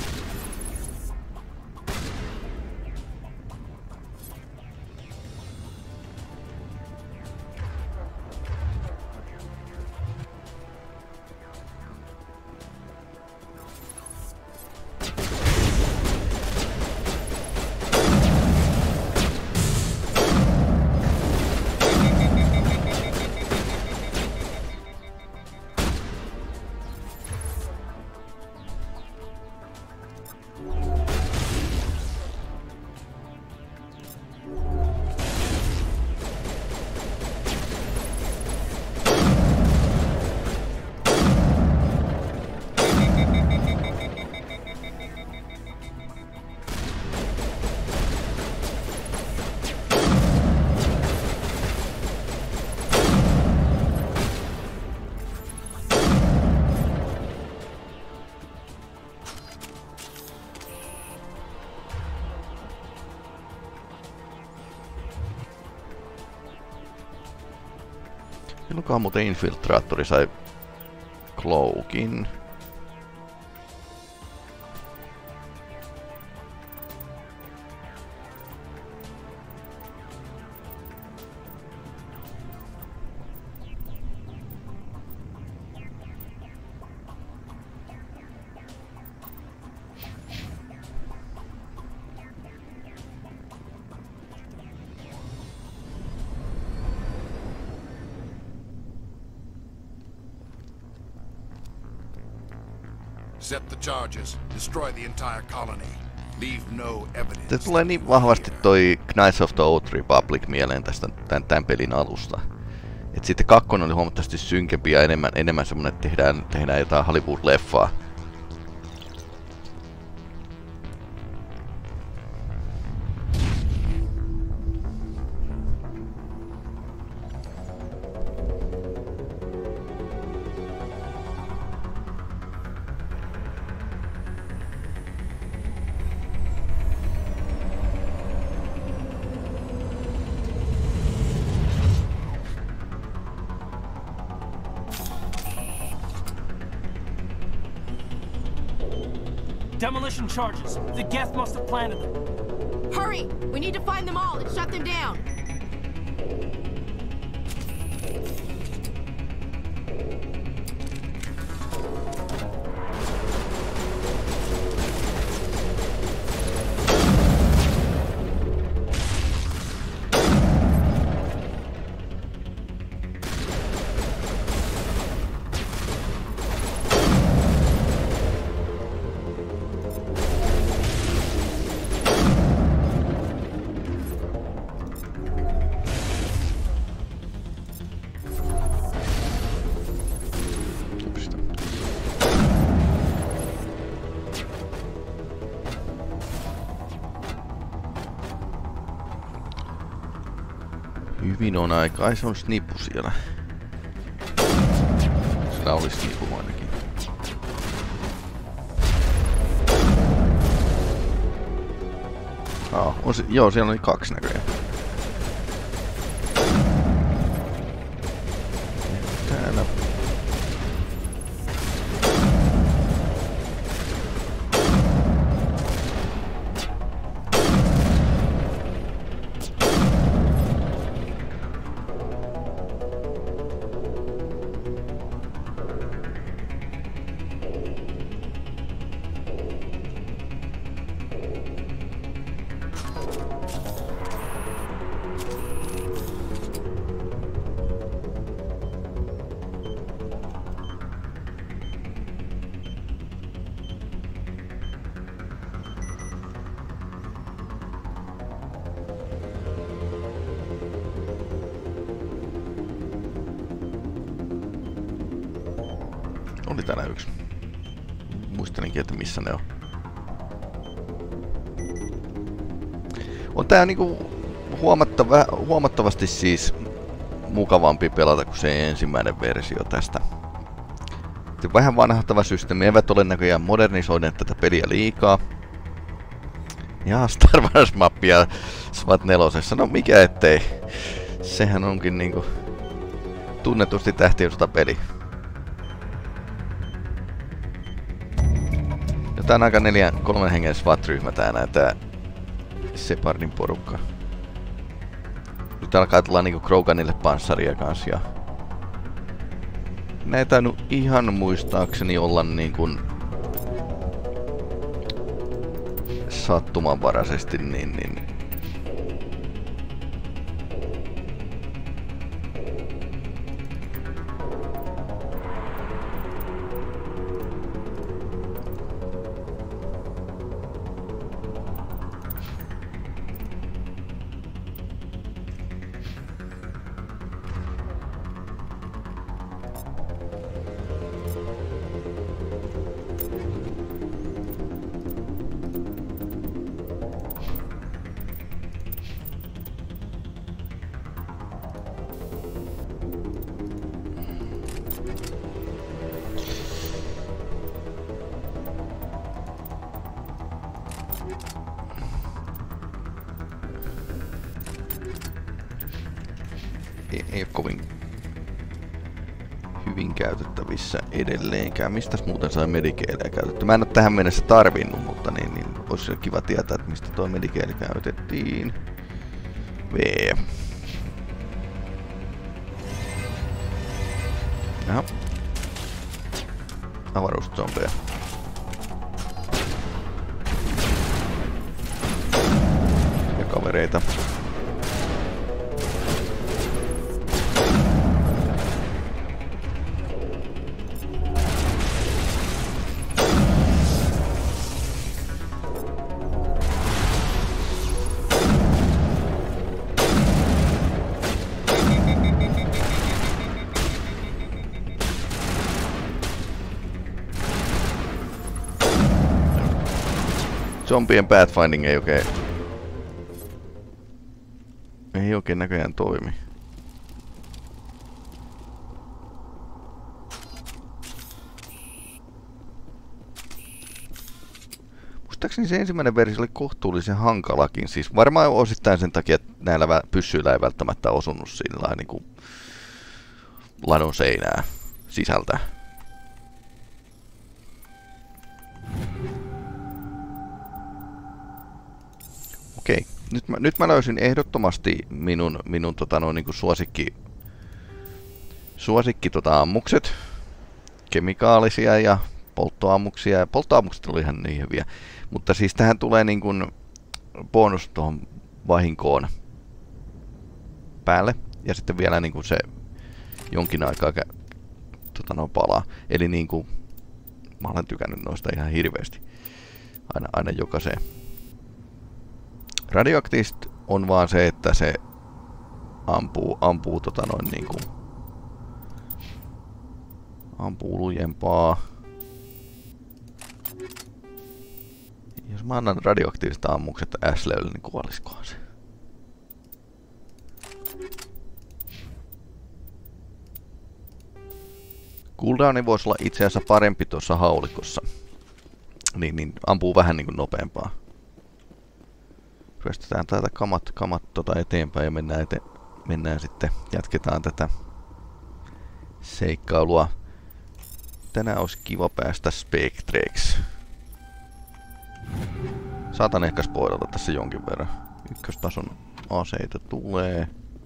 Milloinkaan muuten infiltraattori sai cloakin? Set the charges. Destroy the entire colony. Leave no evidence. Se tulee niin vahvasti toi Knights of the Old Republic mieleen tästä tämän pelin alusta. Et sitten 2 oli huomattavasti synkempi ja enemmän semmonen, että tehdään jotain Hollywood-leffaa. Demolition charges. The Geth must have planted them. Hurry! We need to find them all and shut them down. Hyvin on aika. Ai se on snippu siellä. Sillä oli snippu ainakin. Joo, siellä oli 2 näköjään. Täällä. Oli täällä yksi. Muistelinkin, että missä ne on. On tää niinku huomattavasti siis mukavampi pelata kuin se ensimmäinen versio tästä. Vähän vanhahtava systeemi, eivät ole näköjään modernisoineet tätä peliä liikaa. Ja Star Wars-mappia SWAT 4. No mikä ettei. Sehän onkin niinku tunnetusti tähtiösota-peli. Ja tää on aika 3 hengen SWAT-ryhmä tää Shepardin porukka. Nyt alkaa tulla niinku Kroganille panssaria kans ja... Näitä ei ihan muistaakseni olla niinku... sattumanvaraisesti niin... Ei ole kovin hyvin käytettävissä edelleenkään. Mistäs muuten sai medikeelejä käytetty? Mä en ole tähän mennessä tarvinnut, mutta niin olisi kiva tietää, että mistä toi medikeeli käytettiin. V. Jaha. Avaruuszombeja. Ja kavereita. Zombien pathfinding ei oikein näköjään toimi. Muistaakseni se ensimmäinen versio oli kohtuullisen hankalakin. Siis varmaan osittain sen takia, että näillä pyssyillä ei välttämättä osunut sillä niinku ladon seinää sisältä. Okei. Nyt mä löysin ehdottomasti minun niinku suosikki ammukset. Kemikaalisia ja polttoammuksia. Polttoammukset oli ihan niin hyviä. Mutta siis tähän tulee niin kuin bonus tuohon vahinkoon päälle. Ja sitten vielä niin kuin se jonkin aikaa palaa. Eli niin kuin mä olen tykännyt noista ihan hirveästi. Aina jokaiseen. Radioaktiivista on vaan se, että se ampuu lujempaa. Jos mä annan radioaktiivista ammukset Ashleylle, niin kuoliskohan se? Cooldowni voisi olla itse asiassa parempi tuossa haulikossa. Niin ampuu vähän niin kuin nopeampaa. Ryöstetään täältä kamat eteenpäin ja mennään sitten, jatketaan tätä seikkailua. Tänään olisi kiva päästä Spectreeksi. Saatan ehkä spoilata tässä jonkin verran. Ykköstason aseita tulee.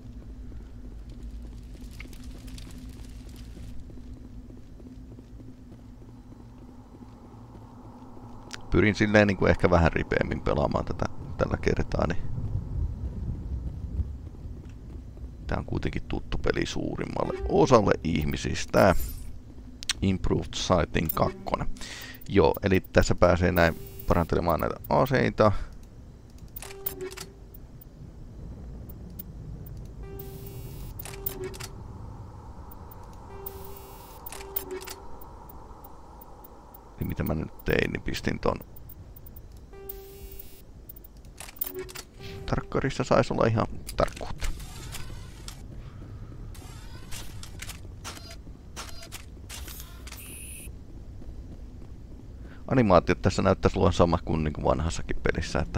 Pyrin silleen niin kuin ehkä vähän ripeämmin pelaamaan tätä tällä kertaa. Niin tää on kuitenkin tuttu peli suurimmalle osalle ihmisistä. Improved Sighting 2. Joo, eli tässä pääsee näin parantelemaan näitä aseita. Niin mitä mä nyt tein, niin pistin ton. Tarkkarissa saisi olla ihan tarkkuutta. Animaatiot tässä näyttäisi luoda sama kuin niinku vanhassakin pelissä, että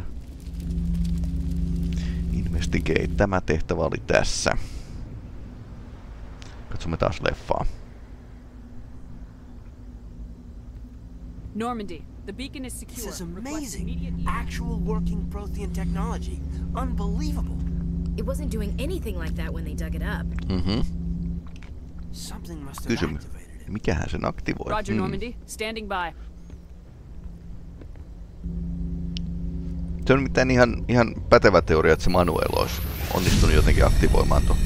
investigate, tämä tehtävä oli tässä. Katsomme taas leffaa. Normandy, the beacon is secure. This is amazing. Actual working Prothean technology. Unbelievable. It wasn't doing anything like that when they dug it up. Something must have activated it. Mikähän sen aktivoi? Roger, Normandy, standing by. Se on mitään ihan pätevä teoria, että se Manuel olisi onnistunut jotenkin aktivoimaan tuon.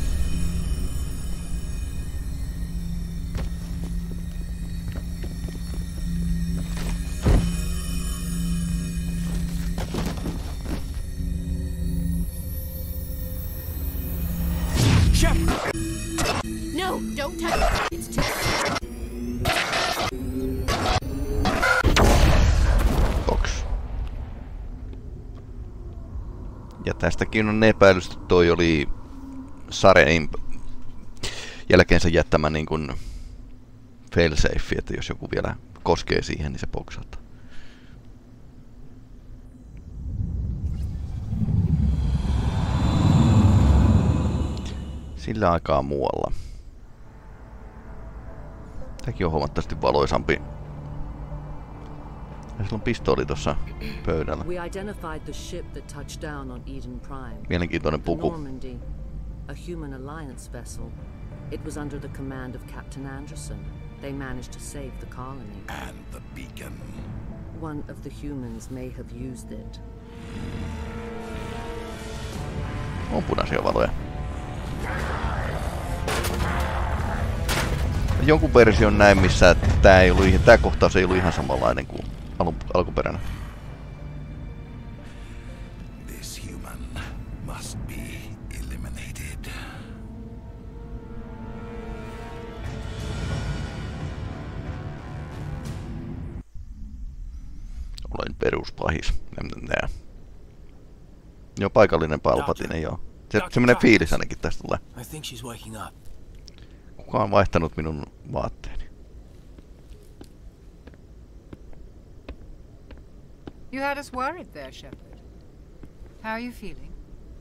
No, don't touch it. It's too... Ja tästäkin on epäilystä, että toi oli Sarenin jälkeensä jättämä niin kuin failsafe, että jos joku vielä koskee siihen, niin se poksataan. Sillä aikaa muualla. Tämäkin on huomattavasti valoisampi. Ja sillä on pistooli tuossa pöydällä. Mielenkiintoinen puku. Normandy, a human alliance vessel. It was under the command of Captain Anderson. They managed to save the colony. And the beacon. One of the humans may have used it. On punaisia valoja. Jonkun version näin, missä tää kohtaus ei ollut ihan samanlainen kuin alkuperäinen. This human must be eliminated. Olen peruspahis. Joo, paikallinen Palpatine, joo. Semmoinen fiilis ainakin tästä tulee. I think she's waking up. Kuka on vaihtanut minun vaatteeni? You had us worried there, Shepard. How are you feeling?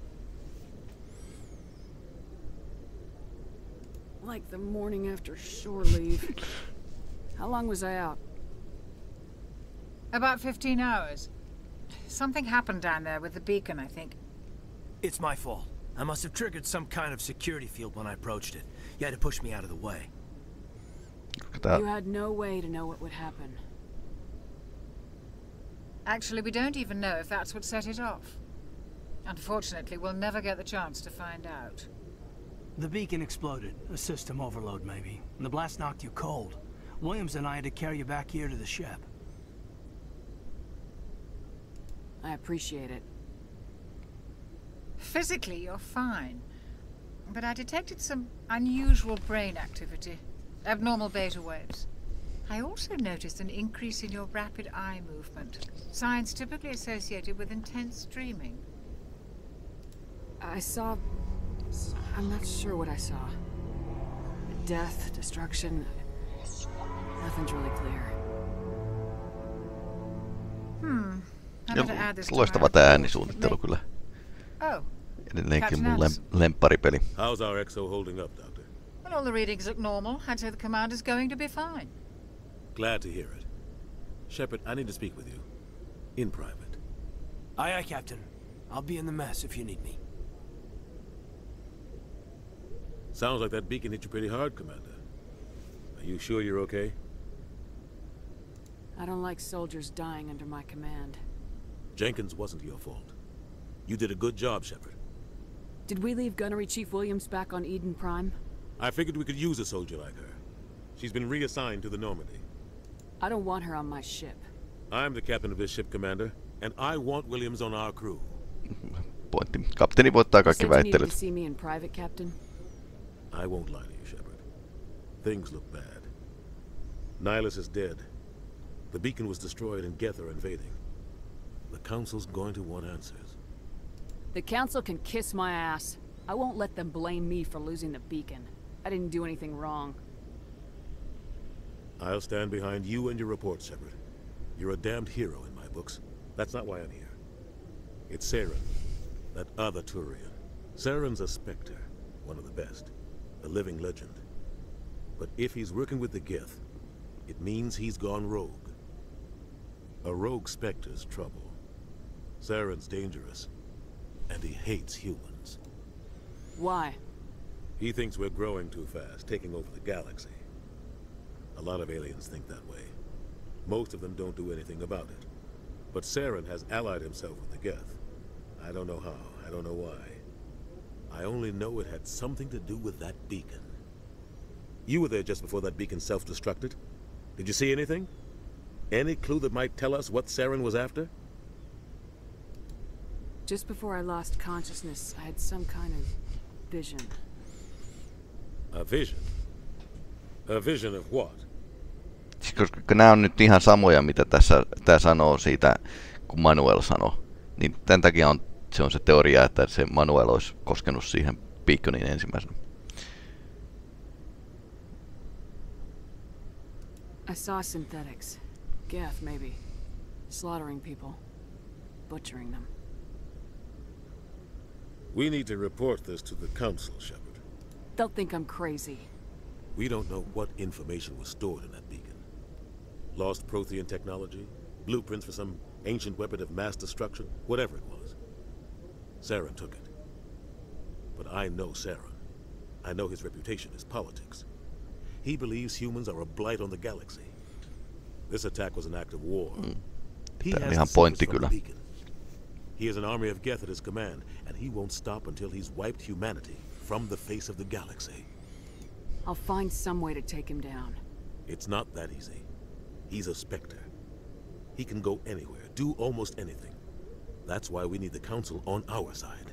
Like the morning after shore leave. How long was I out? About 15 hours. Something happened down there with the beacon, I think. It's my fault. I must have triggered some kind of security field when I approached it. You had to push me out of the way. You had no way to know what would happen. Actually, we don't even know if that's what set it off. Unfortunately, we'll never get the chance to find out. The beacon exploded. A system overload, maybe. And the blast knocked you cold. Williams and I had to carry you back here to the ship. I appreciate it. Physically, you're fine. But I detected some unusual brain activity. Abnormal beta waves. I also noticed an increase in your rapid eye movement. Signs typically associated with intense dreaming. I saw... I'm not sure what I saw. Death, destruction... Nothing's really clear. Loistava tää äänisuunnittelu kyllä. Oh. Edelleenkin mun lempparipeli. How's our exo holding up, Doctor? Well, all the readings look normal. I'd say the commander's going to be fine. Glad to hear it. Shepard, I need to speak with you. In private. Aye, aye, Captain. I'll be in the mess if you need me. Sounds like that beacon hit you pretty hard, Commander. Are you sure you're okay? I don't like soldiers dying under my command. Jenkins wasn't your fault. You did a good job, Shepard. Did we leave Gunnery Chief Williams back on Eden Prime? I figured we could use a soldier like her. She's been reassigned to the Normandy. I don't want her on my ship. I'm the captain of this ship, Commander, and I want Williams on our crew. Pointti. Kapteeni voittaa kaikki väittelyt. See me in private, Captain? I won't lie to you, Shepard. Things look bad. Nihilus is dead. The beacon was destroyed and Geth are invading. The Council's going to want answers. The Council can kiss my ass. I won't let them blame me for losing the beacon. I didn't do anything wrong. I'll stand behind you and your report, Shepard. You're a damned hero in my books. That's not why I'm here. It's Saren, that other Turian. Saren's a Spectre, one of the best. A living legend. But if he's working with the Geth, it means he's gone rogue. A rogue Spectre's trouble. Saren's dangerous, and he hates humans. Why? He thinks we're growing too fast, taking over the galaxy. A lot of aliens think that way. Most of them don't do anything about it. But Saren has allied himself with the Geth. I don't know how, I don't know why. I only know it had something to do with that beacon. You were there just before that beacon self-destructed. Did you see anything? Any clue that might tell us what Saren was after? Just before I lost consciousness, I had some kind of vision. A vision? A vision of what? Koska nämä on nyt ihan samoja, mitä tässä tää sanoo siitä, kun Manuel sanoi. Niin tämän takia se on se teoria, että se Manuel olisi koskenut siihen beaconiin ensimmäisenä. I saw synthetics. Geth, maybe. Slaughtering people. Butchering them. We need to report this to the Council, Shepard. They'll think I'm crazy. We don't know what information was stored in that beacon. Lost Prothean technology? Blueprints for some ancient weapon of mass destruction? Whatever it was. Saren took it. But I know Saren. I know his reputation is politics. He believes humans are a blight on the galaxy. This attack was an act of war. He has ihan pointti kyllä. He has an army of Geth at his command, and he won't stop until he's wiped humanity from the face of the galaxy. I'll find some way to take him down. It's not that easy. He's a Spectre. He can go anywhere, do almost anything. That's why we need the Council on our side.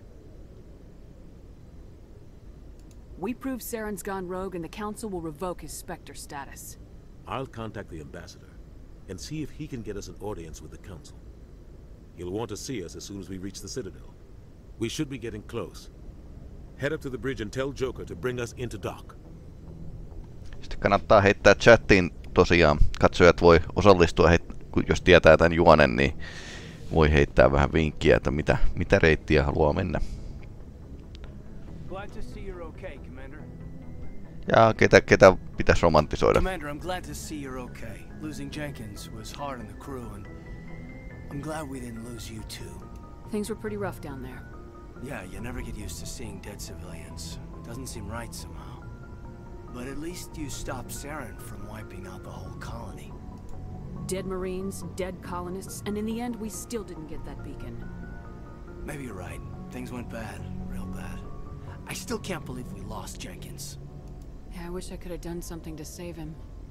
We prove Saren's gone rogue and the Council will revoke his Spectre status. I'll contact the Ambassador. and see if he can get us an audience with the Council. He'll want to see us as soon as we reach the Citadel. We should be getting close. Head up to the bridge and tell Joker to bring us into dock. Sitten kannattaa heittää chattiin tosiaan. Katsojat voi osallistua, jos tietää tämän juonen, niin voi heittää vähän vinkkiä, että mitä reittiä haluaa mennä. Glad to see you're okay, Commander. Ja ketä pitäisi romantisoida. Commander, I'm glad to see you're okay. Losing Jenkins was hard on the crew, and I'm glad we didn't lose you too. Things were pretty rough down there. Yeah, you never get used to seeing dead civilians. It doesn't seem right somehow. But at least you stopped Saren from wiping out the whole colony. Dead Marines, dead colonists, and in the end we still didn't get that beacon. Maybe you're right. Things went bad, real bad. I still can't believe we lost Jenkins. Yeah, I wish I could have done something to save him.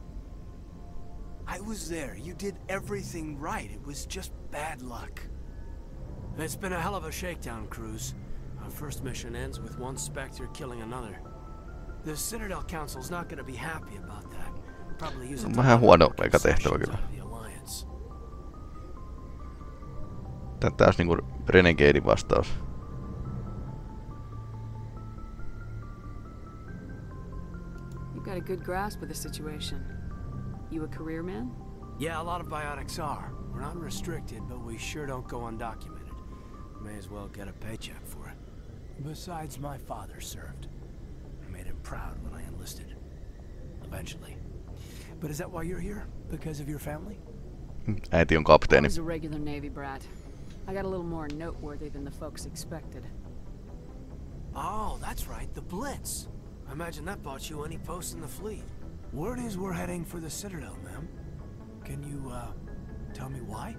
I was there. You did everything right. It was just bad luck. It's been a hell of a shakedown, Cruz. Our first mission ends with one Spectre killing another. The Citadel Council's not going to be happy about that. Probably use it. Vähän huono eka tehtävä kyllä. Tää taas niinku Renegadein vastaus. You've got a good grasp of the situation. You a career man? Yeah, a lot of biotics are. We're not restricted, but we sure don't go undocumented. May as well get a paycheck for it. Besides, my father served. I made him proud when I enlisted. Eventually. But is that why you're here? Because of your family? Äiti on kapteeni. I was a regular Navy brat. I got a little more noteworthy than the folks expected. Oh, that's right, the Blitz. I imagine that bought you any post in the fleet. Word is we're heading for the Citadel, ma'am. Can you, tell me why?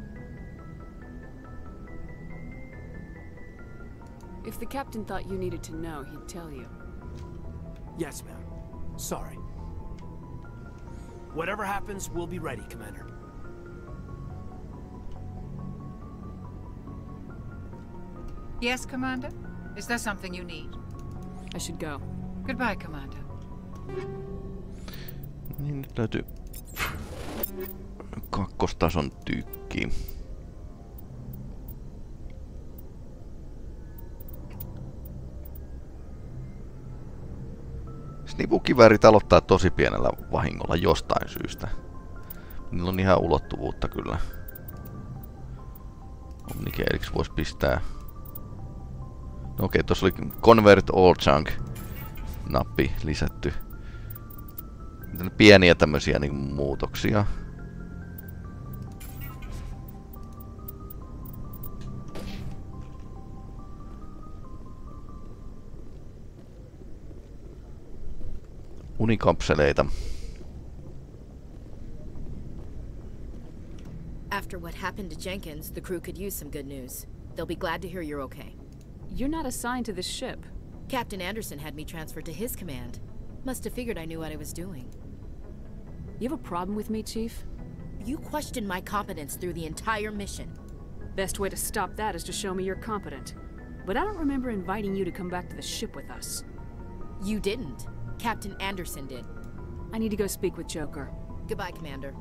If the captain thought you needed to know, he'd tell you. Yes, ma'am. Sorry. Whatever happens, we'll be ready, Commander. Yes, Commander? Is there something you need? I should go. Goodbye, Commander. Niin nyt löytyy kakkostason tyykkiä. Snipukiväärit aloittaa tosi pienellä vahingolla jostain syystä. Niillä on ihan ulottuvuutta kyllä. Omnikeliksi voisi pistää. No okei, tossa oli Convert All Chunk nappi lisätty. Pieniä tämmösiä niinku muutoksia. Unikapseleita. After what happened to Jenkins, the crew could use some good news. They'll be glad to hear you're okay. You're not assigned to this ship. Captain Anderson had me transferred to his command. Must have figured I knew what I was doing. You have a problem with me, Chief? You questioned my competence through the entire mission. Best way to stop that is to show me you're competent. But I don't remember inviting you to come back to the ship with us. You didn't. Captain Anderson did. I need to go speak with Joker. Goodbye, Commander.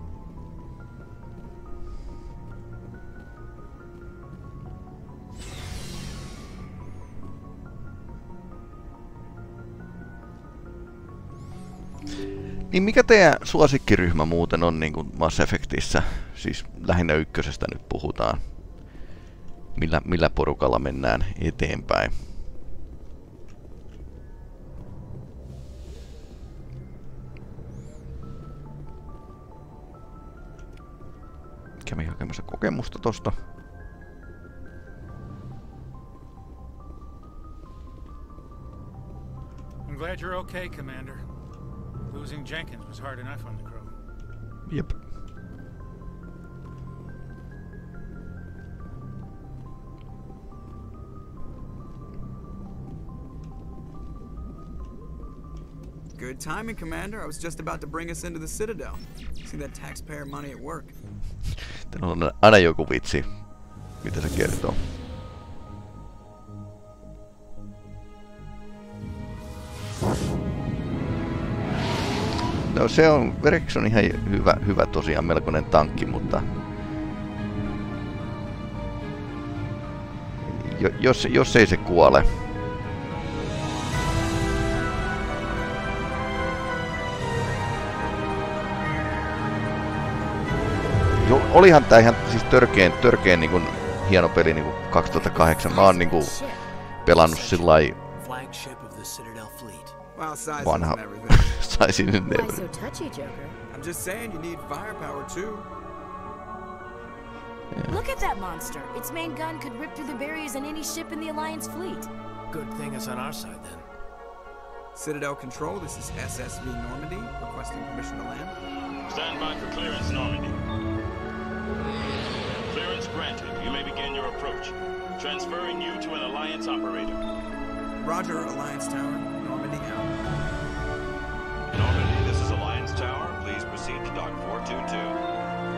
Niin mikä teidän suosikkiryhmä muuten on niin kuin Mass Effectissä? Siis lähinnä ykkösestä nyt puhutaan. Millä porukalla mennään eteenpäin? Kävin hakemassa kokemusta tosta. I'm glad you're okay, Commander. Losing Jenkins was hard enough on the crew. Yep. Good timing, Commander. I was just about to bring us into the Citadel. See that taxpayer money at work. Täällä on aina joku vitsi, mitä se kertoo. No se on, Rex on ihan hyvä tosiaan, melkoinen tankki, mutta jos ei se kuole. Olihan tää ihan siis törkeen niin kuin hieno peli niin kuin 2008. Mä oon niin kuin pelannut sillai vanha saisin nyt I'm just saying you need firepower too. Look at that monster. Its main gun could rip through the barriers in any ship in the Alliance fleet. Good thing it's on our side then. Citadel Control, this is SSV Normandy, requesting permission to land. Stand by for clearance, Normandy. Clearance granted. You may begin your approach. Transferring you to an Alliance operator. Roger, Alliance Tower. Normandy out. Normandy, this is Alliance Tower. Please proceed to Dock 422.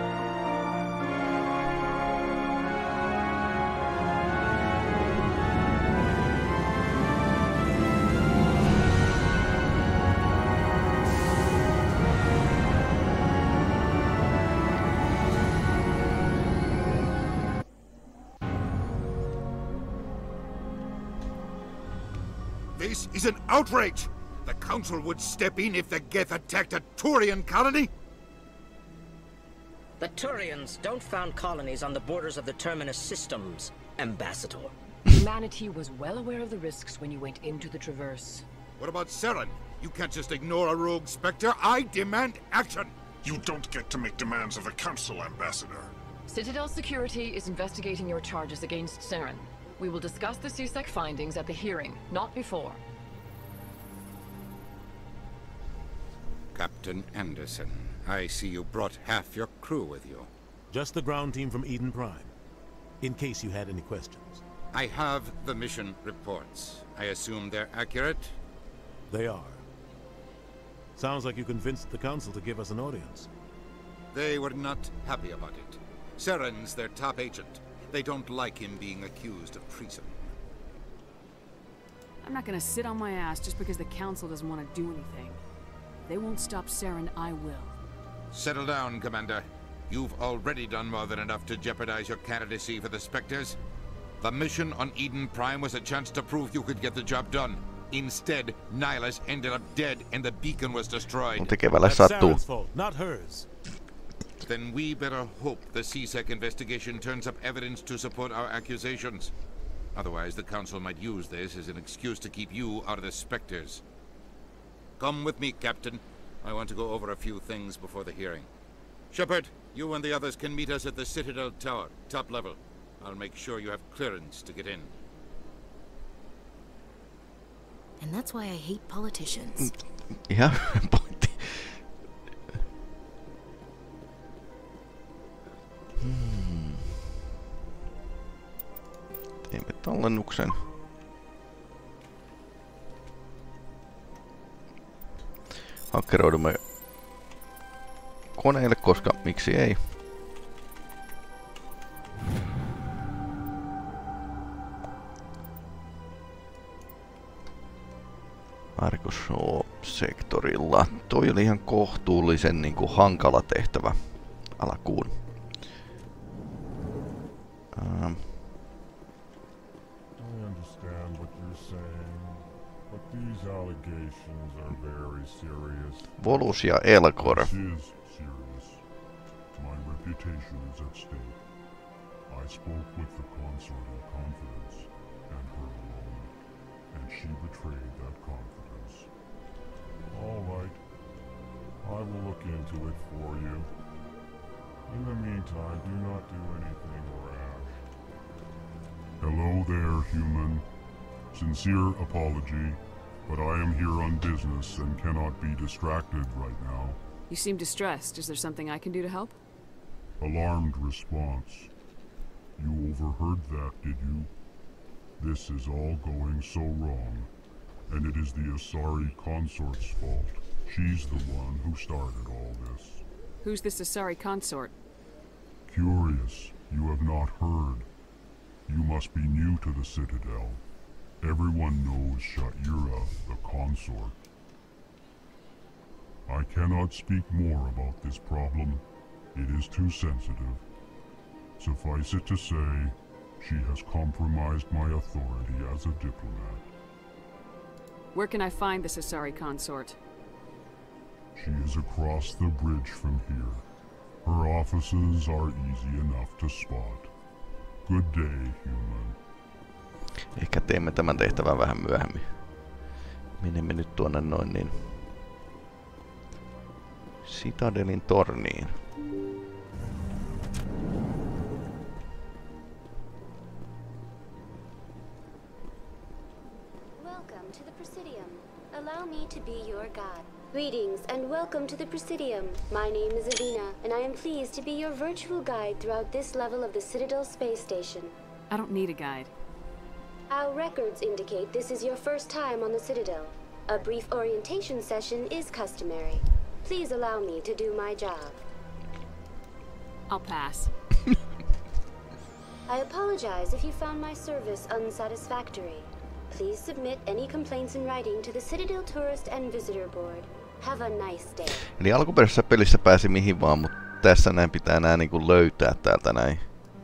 This is an outrage! The Council would step in if the Geth attacked a Turian colony? The Turians don't found colonies on the borders of the Terminus systems, Ambassador. Humanity was well aware of the risks when you went into the Traverse. What about Saren? You can't just ignore a rogue Spectre. I demand action! You don't get to make demands of the Council, Ambassador. Citadel Security is investigating your charges against Saren. We will discuss the CSEC findings at the hearing, not before. Captain Anderson, I see you brought half your crew with you. Just the ground team from Eden Prime, in case you had any questions. I have the mission reports. I assume they're accurate? They are. Sounds like you convinced the Council to give us an audience. They were not happy about it. Saren's their top agent. They don't like him being accused of treason. I'm not gonna sit on my ass just because the Council doesn't want to do anything. If they won't stop Saren, I will. Settle down, Commander. You've already done more than enough to jeopardize your candidacy for the Spectres. The mission on Eden Prime was a chance to prove you could get the job done. Instead, Nihilus ended up dead and the beacon was destroyed. That's Saren's fault, not hers. Then we better hope the CSEC investigation turns up evidence to support our accusations. Otherwise, the Council might use this as an excuse to keep you out of the Spectres. Come with me, Captain. I want to go over a few things before the hearing. Shepard, you and the others can meet us at the Citadel Tower, top level. I'll make sure you have clearance to get in. And that's why I hate politicians. Yeah, Teemme tallennuksen. Hakkeroidumme koneelle, koska miksi ei. Argo-sektorilla. Toi oli ihan kohtuullisen niinku hankala tehtävä alkuun. I understand what you're saying, but these allegations are very serious. Volus ja Elcor. This is serious. My reputation is at stake. I spoke with the consort in confidence, and her alone, and she betrayed that confidence. All right. I will look into it for you. In the meantime, do not do anything rash. Hello there, human. Sincere apology, but I am here on business and cannot be distracted right now. You seem distressed. Is there something I can do to help? Alarmed response. You overheard that, did you? This is all going so wrong, and it is the Asari consort's fault. She's the one who started all this. Who's this Asari consort? Curious, you have not heard. You must be new to the Citadel. Everyone knows Sha'ira, the consort. I cannot speak more about this problem. It is too sensitive. Suffice it to say, she has compromised my authority as a diplomat. Where can I find the Sasari consort? She is across the bridge from here. Her offices are easy enough to spot. Good day, human. Ehkä teemme tämän tehtävän vähän myöhemmin. Menemme nyt tuonne noin niin Citadelin torniin. Welcome to the Presidium. Allow me to be your guide. Greetings and welcome to the Presidium. My name is Alina, and I am pleased to be your virtual guide throughout this level of the Citadel space station. I don't need a guide. Our records indicate this is your first time on the Citadel. A brief orientation session is customary. Please allow me to do my job. I'll pass. I apologize if you found my service unsatisfactory. Please submit any complaints in writing to the Citadel Tourist and Visitor Board. Have a nice day. Eli alkuperäisessä pelissä pääsi mihin vaan, mutta tässä näin pitää nää niinku löytää täältä näin.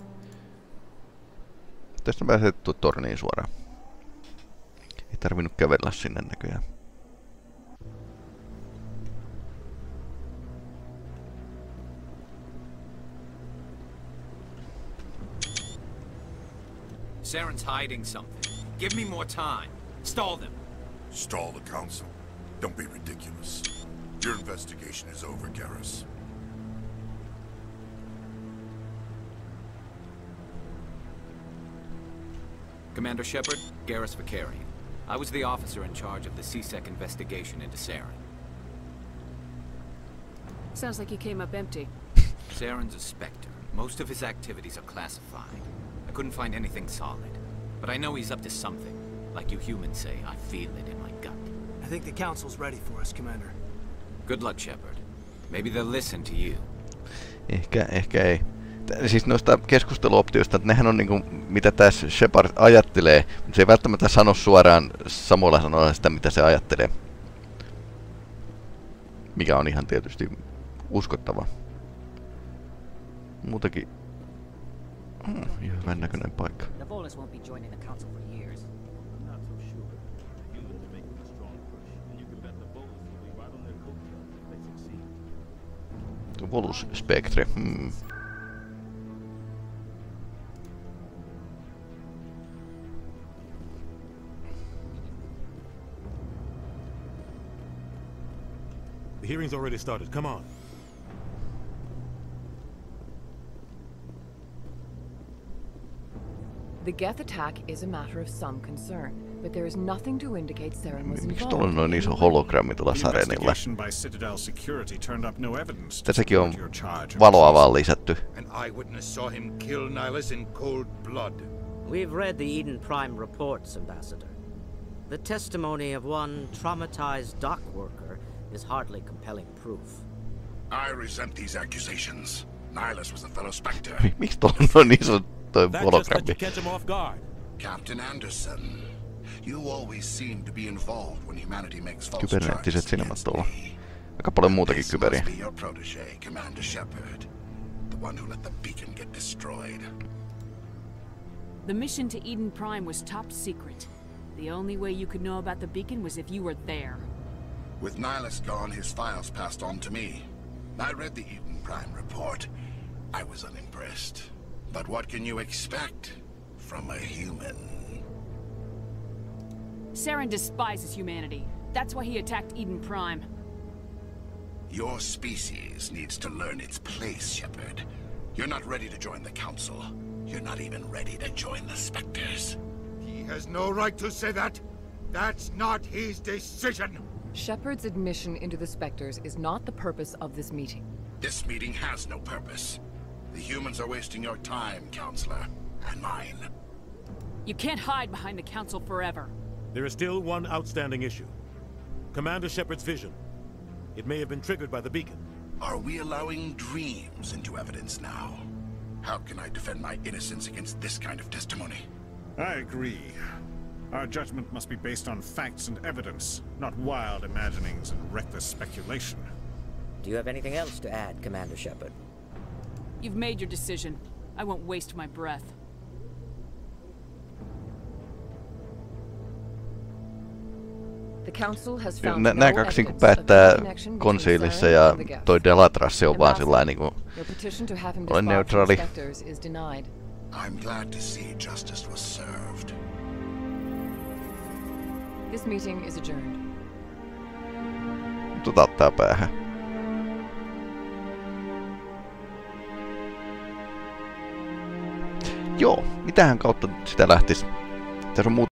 Tästä pääsee torniin suoraan. Ei tarvinnut kävellä sinne näköjään. Saren's hiding something. Give me more time. Stall them. Stall the council? Don't be ridiculous. Your investigation is over, Garrus. Commander Shepard, Garrus Vakarian. I was the officer in charge of the C-Sec investigation into Saren. Sounds like you came up empty. Saren's a Spectre. Most of his activities are classified. I couldn't find anything solid. But I know he's up to something. Like you humans say, I feel it in my gut. I think the Council's ready for us, Commander. Good luck, Shepard. Maybe they'll listen to you. Ehkä ei. Siis noista keskusteluoptioista, että nehän on niinku, mitä tässä Shepard ajattelee, mutta se ei välttämättä sano suoraan samalla sanoilla sitä, mitä se ajattelee. Mikä on ihan tietysti uskottava. Muutenkin ihan hyvän näköinen paikka. Navolis won't be joining the council for years. I'm not so sure. The humans are making a strong push, and you can bet the Volus will be right on their coattails if they succeed. Volus Spectre. The hearing's already started. Come on. The Geth attack is a matter of some concern, but there is nothing to indicate Saren was Miksi tuolla on noin iso hologrammi tuolla Sarenilla? Tässäkin on valoa vaan lisätty. An eyewitness saw him kill Nihilus in cold blood. We've read the Eden Prime reports, Ambassador. The testimony of one traumatized dock worker is hardly compelling proof. I resent these accusations. Nihilus was a fellow Spectre. Miksi tuolla on noin iso toi hologrammi? Captain Anderson, you always seem to be involved when humanity makes false Kybernettiset silmät tuolla. Aika paljon muutakin kyberiä. Be your protege, Commander Shepard, the one who let the beacon get destroyed. The mission to Eden Prime was top secret. The only way you could know about the beacon was if you were there. With Nihilus gone, his files passed on to me. I read the Eden Prime report. I was unimpressed. But what can you expect from a human? Saren despises humanity. That's why he attacked Eden Prime. Your species needs to learn its place, Shepard. You're not ready to join the Council. You're not even ready to join the Spectres. He has no right to say that. That's not his decision. Shepard's admission into the Spectres is not the purpose of this meeting. This meeting has no purpose. The humans are wasting your time, Counselor, and mine. You can't hide behind the Council forever. There is still one outstanding issue. Commander Shepard's vision. It may have been triggered by the beacon. Are we allowing dreams into evidence now? How can I defend my innocence against this kind of testimony? I agree. Our judgment must be based on facts and evidence, not wild imaginings and reckless speculation. Do you have anything else to add, Commander Shepard? You've made your decision. I won't waste my breath. The council has found Nää kaksi niinku päättää konsiilissa ja toi Delatrassi on vaan sillain niinku on neutraali. I'm glad to see justice was served. This meeting is adjourned. Ottaa päähän. Joo, mitähän kautta sitä lähtis? Tässä on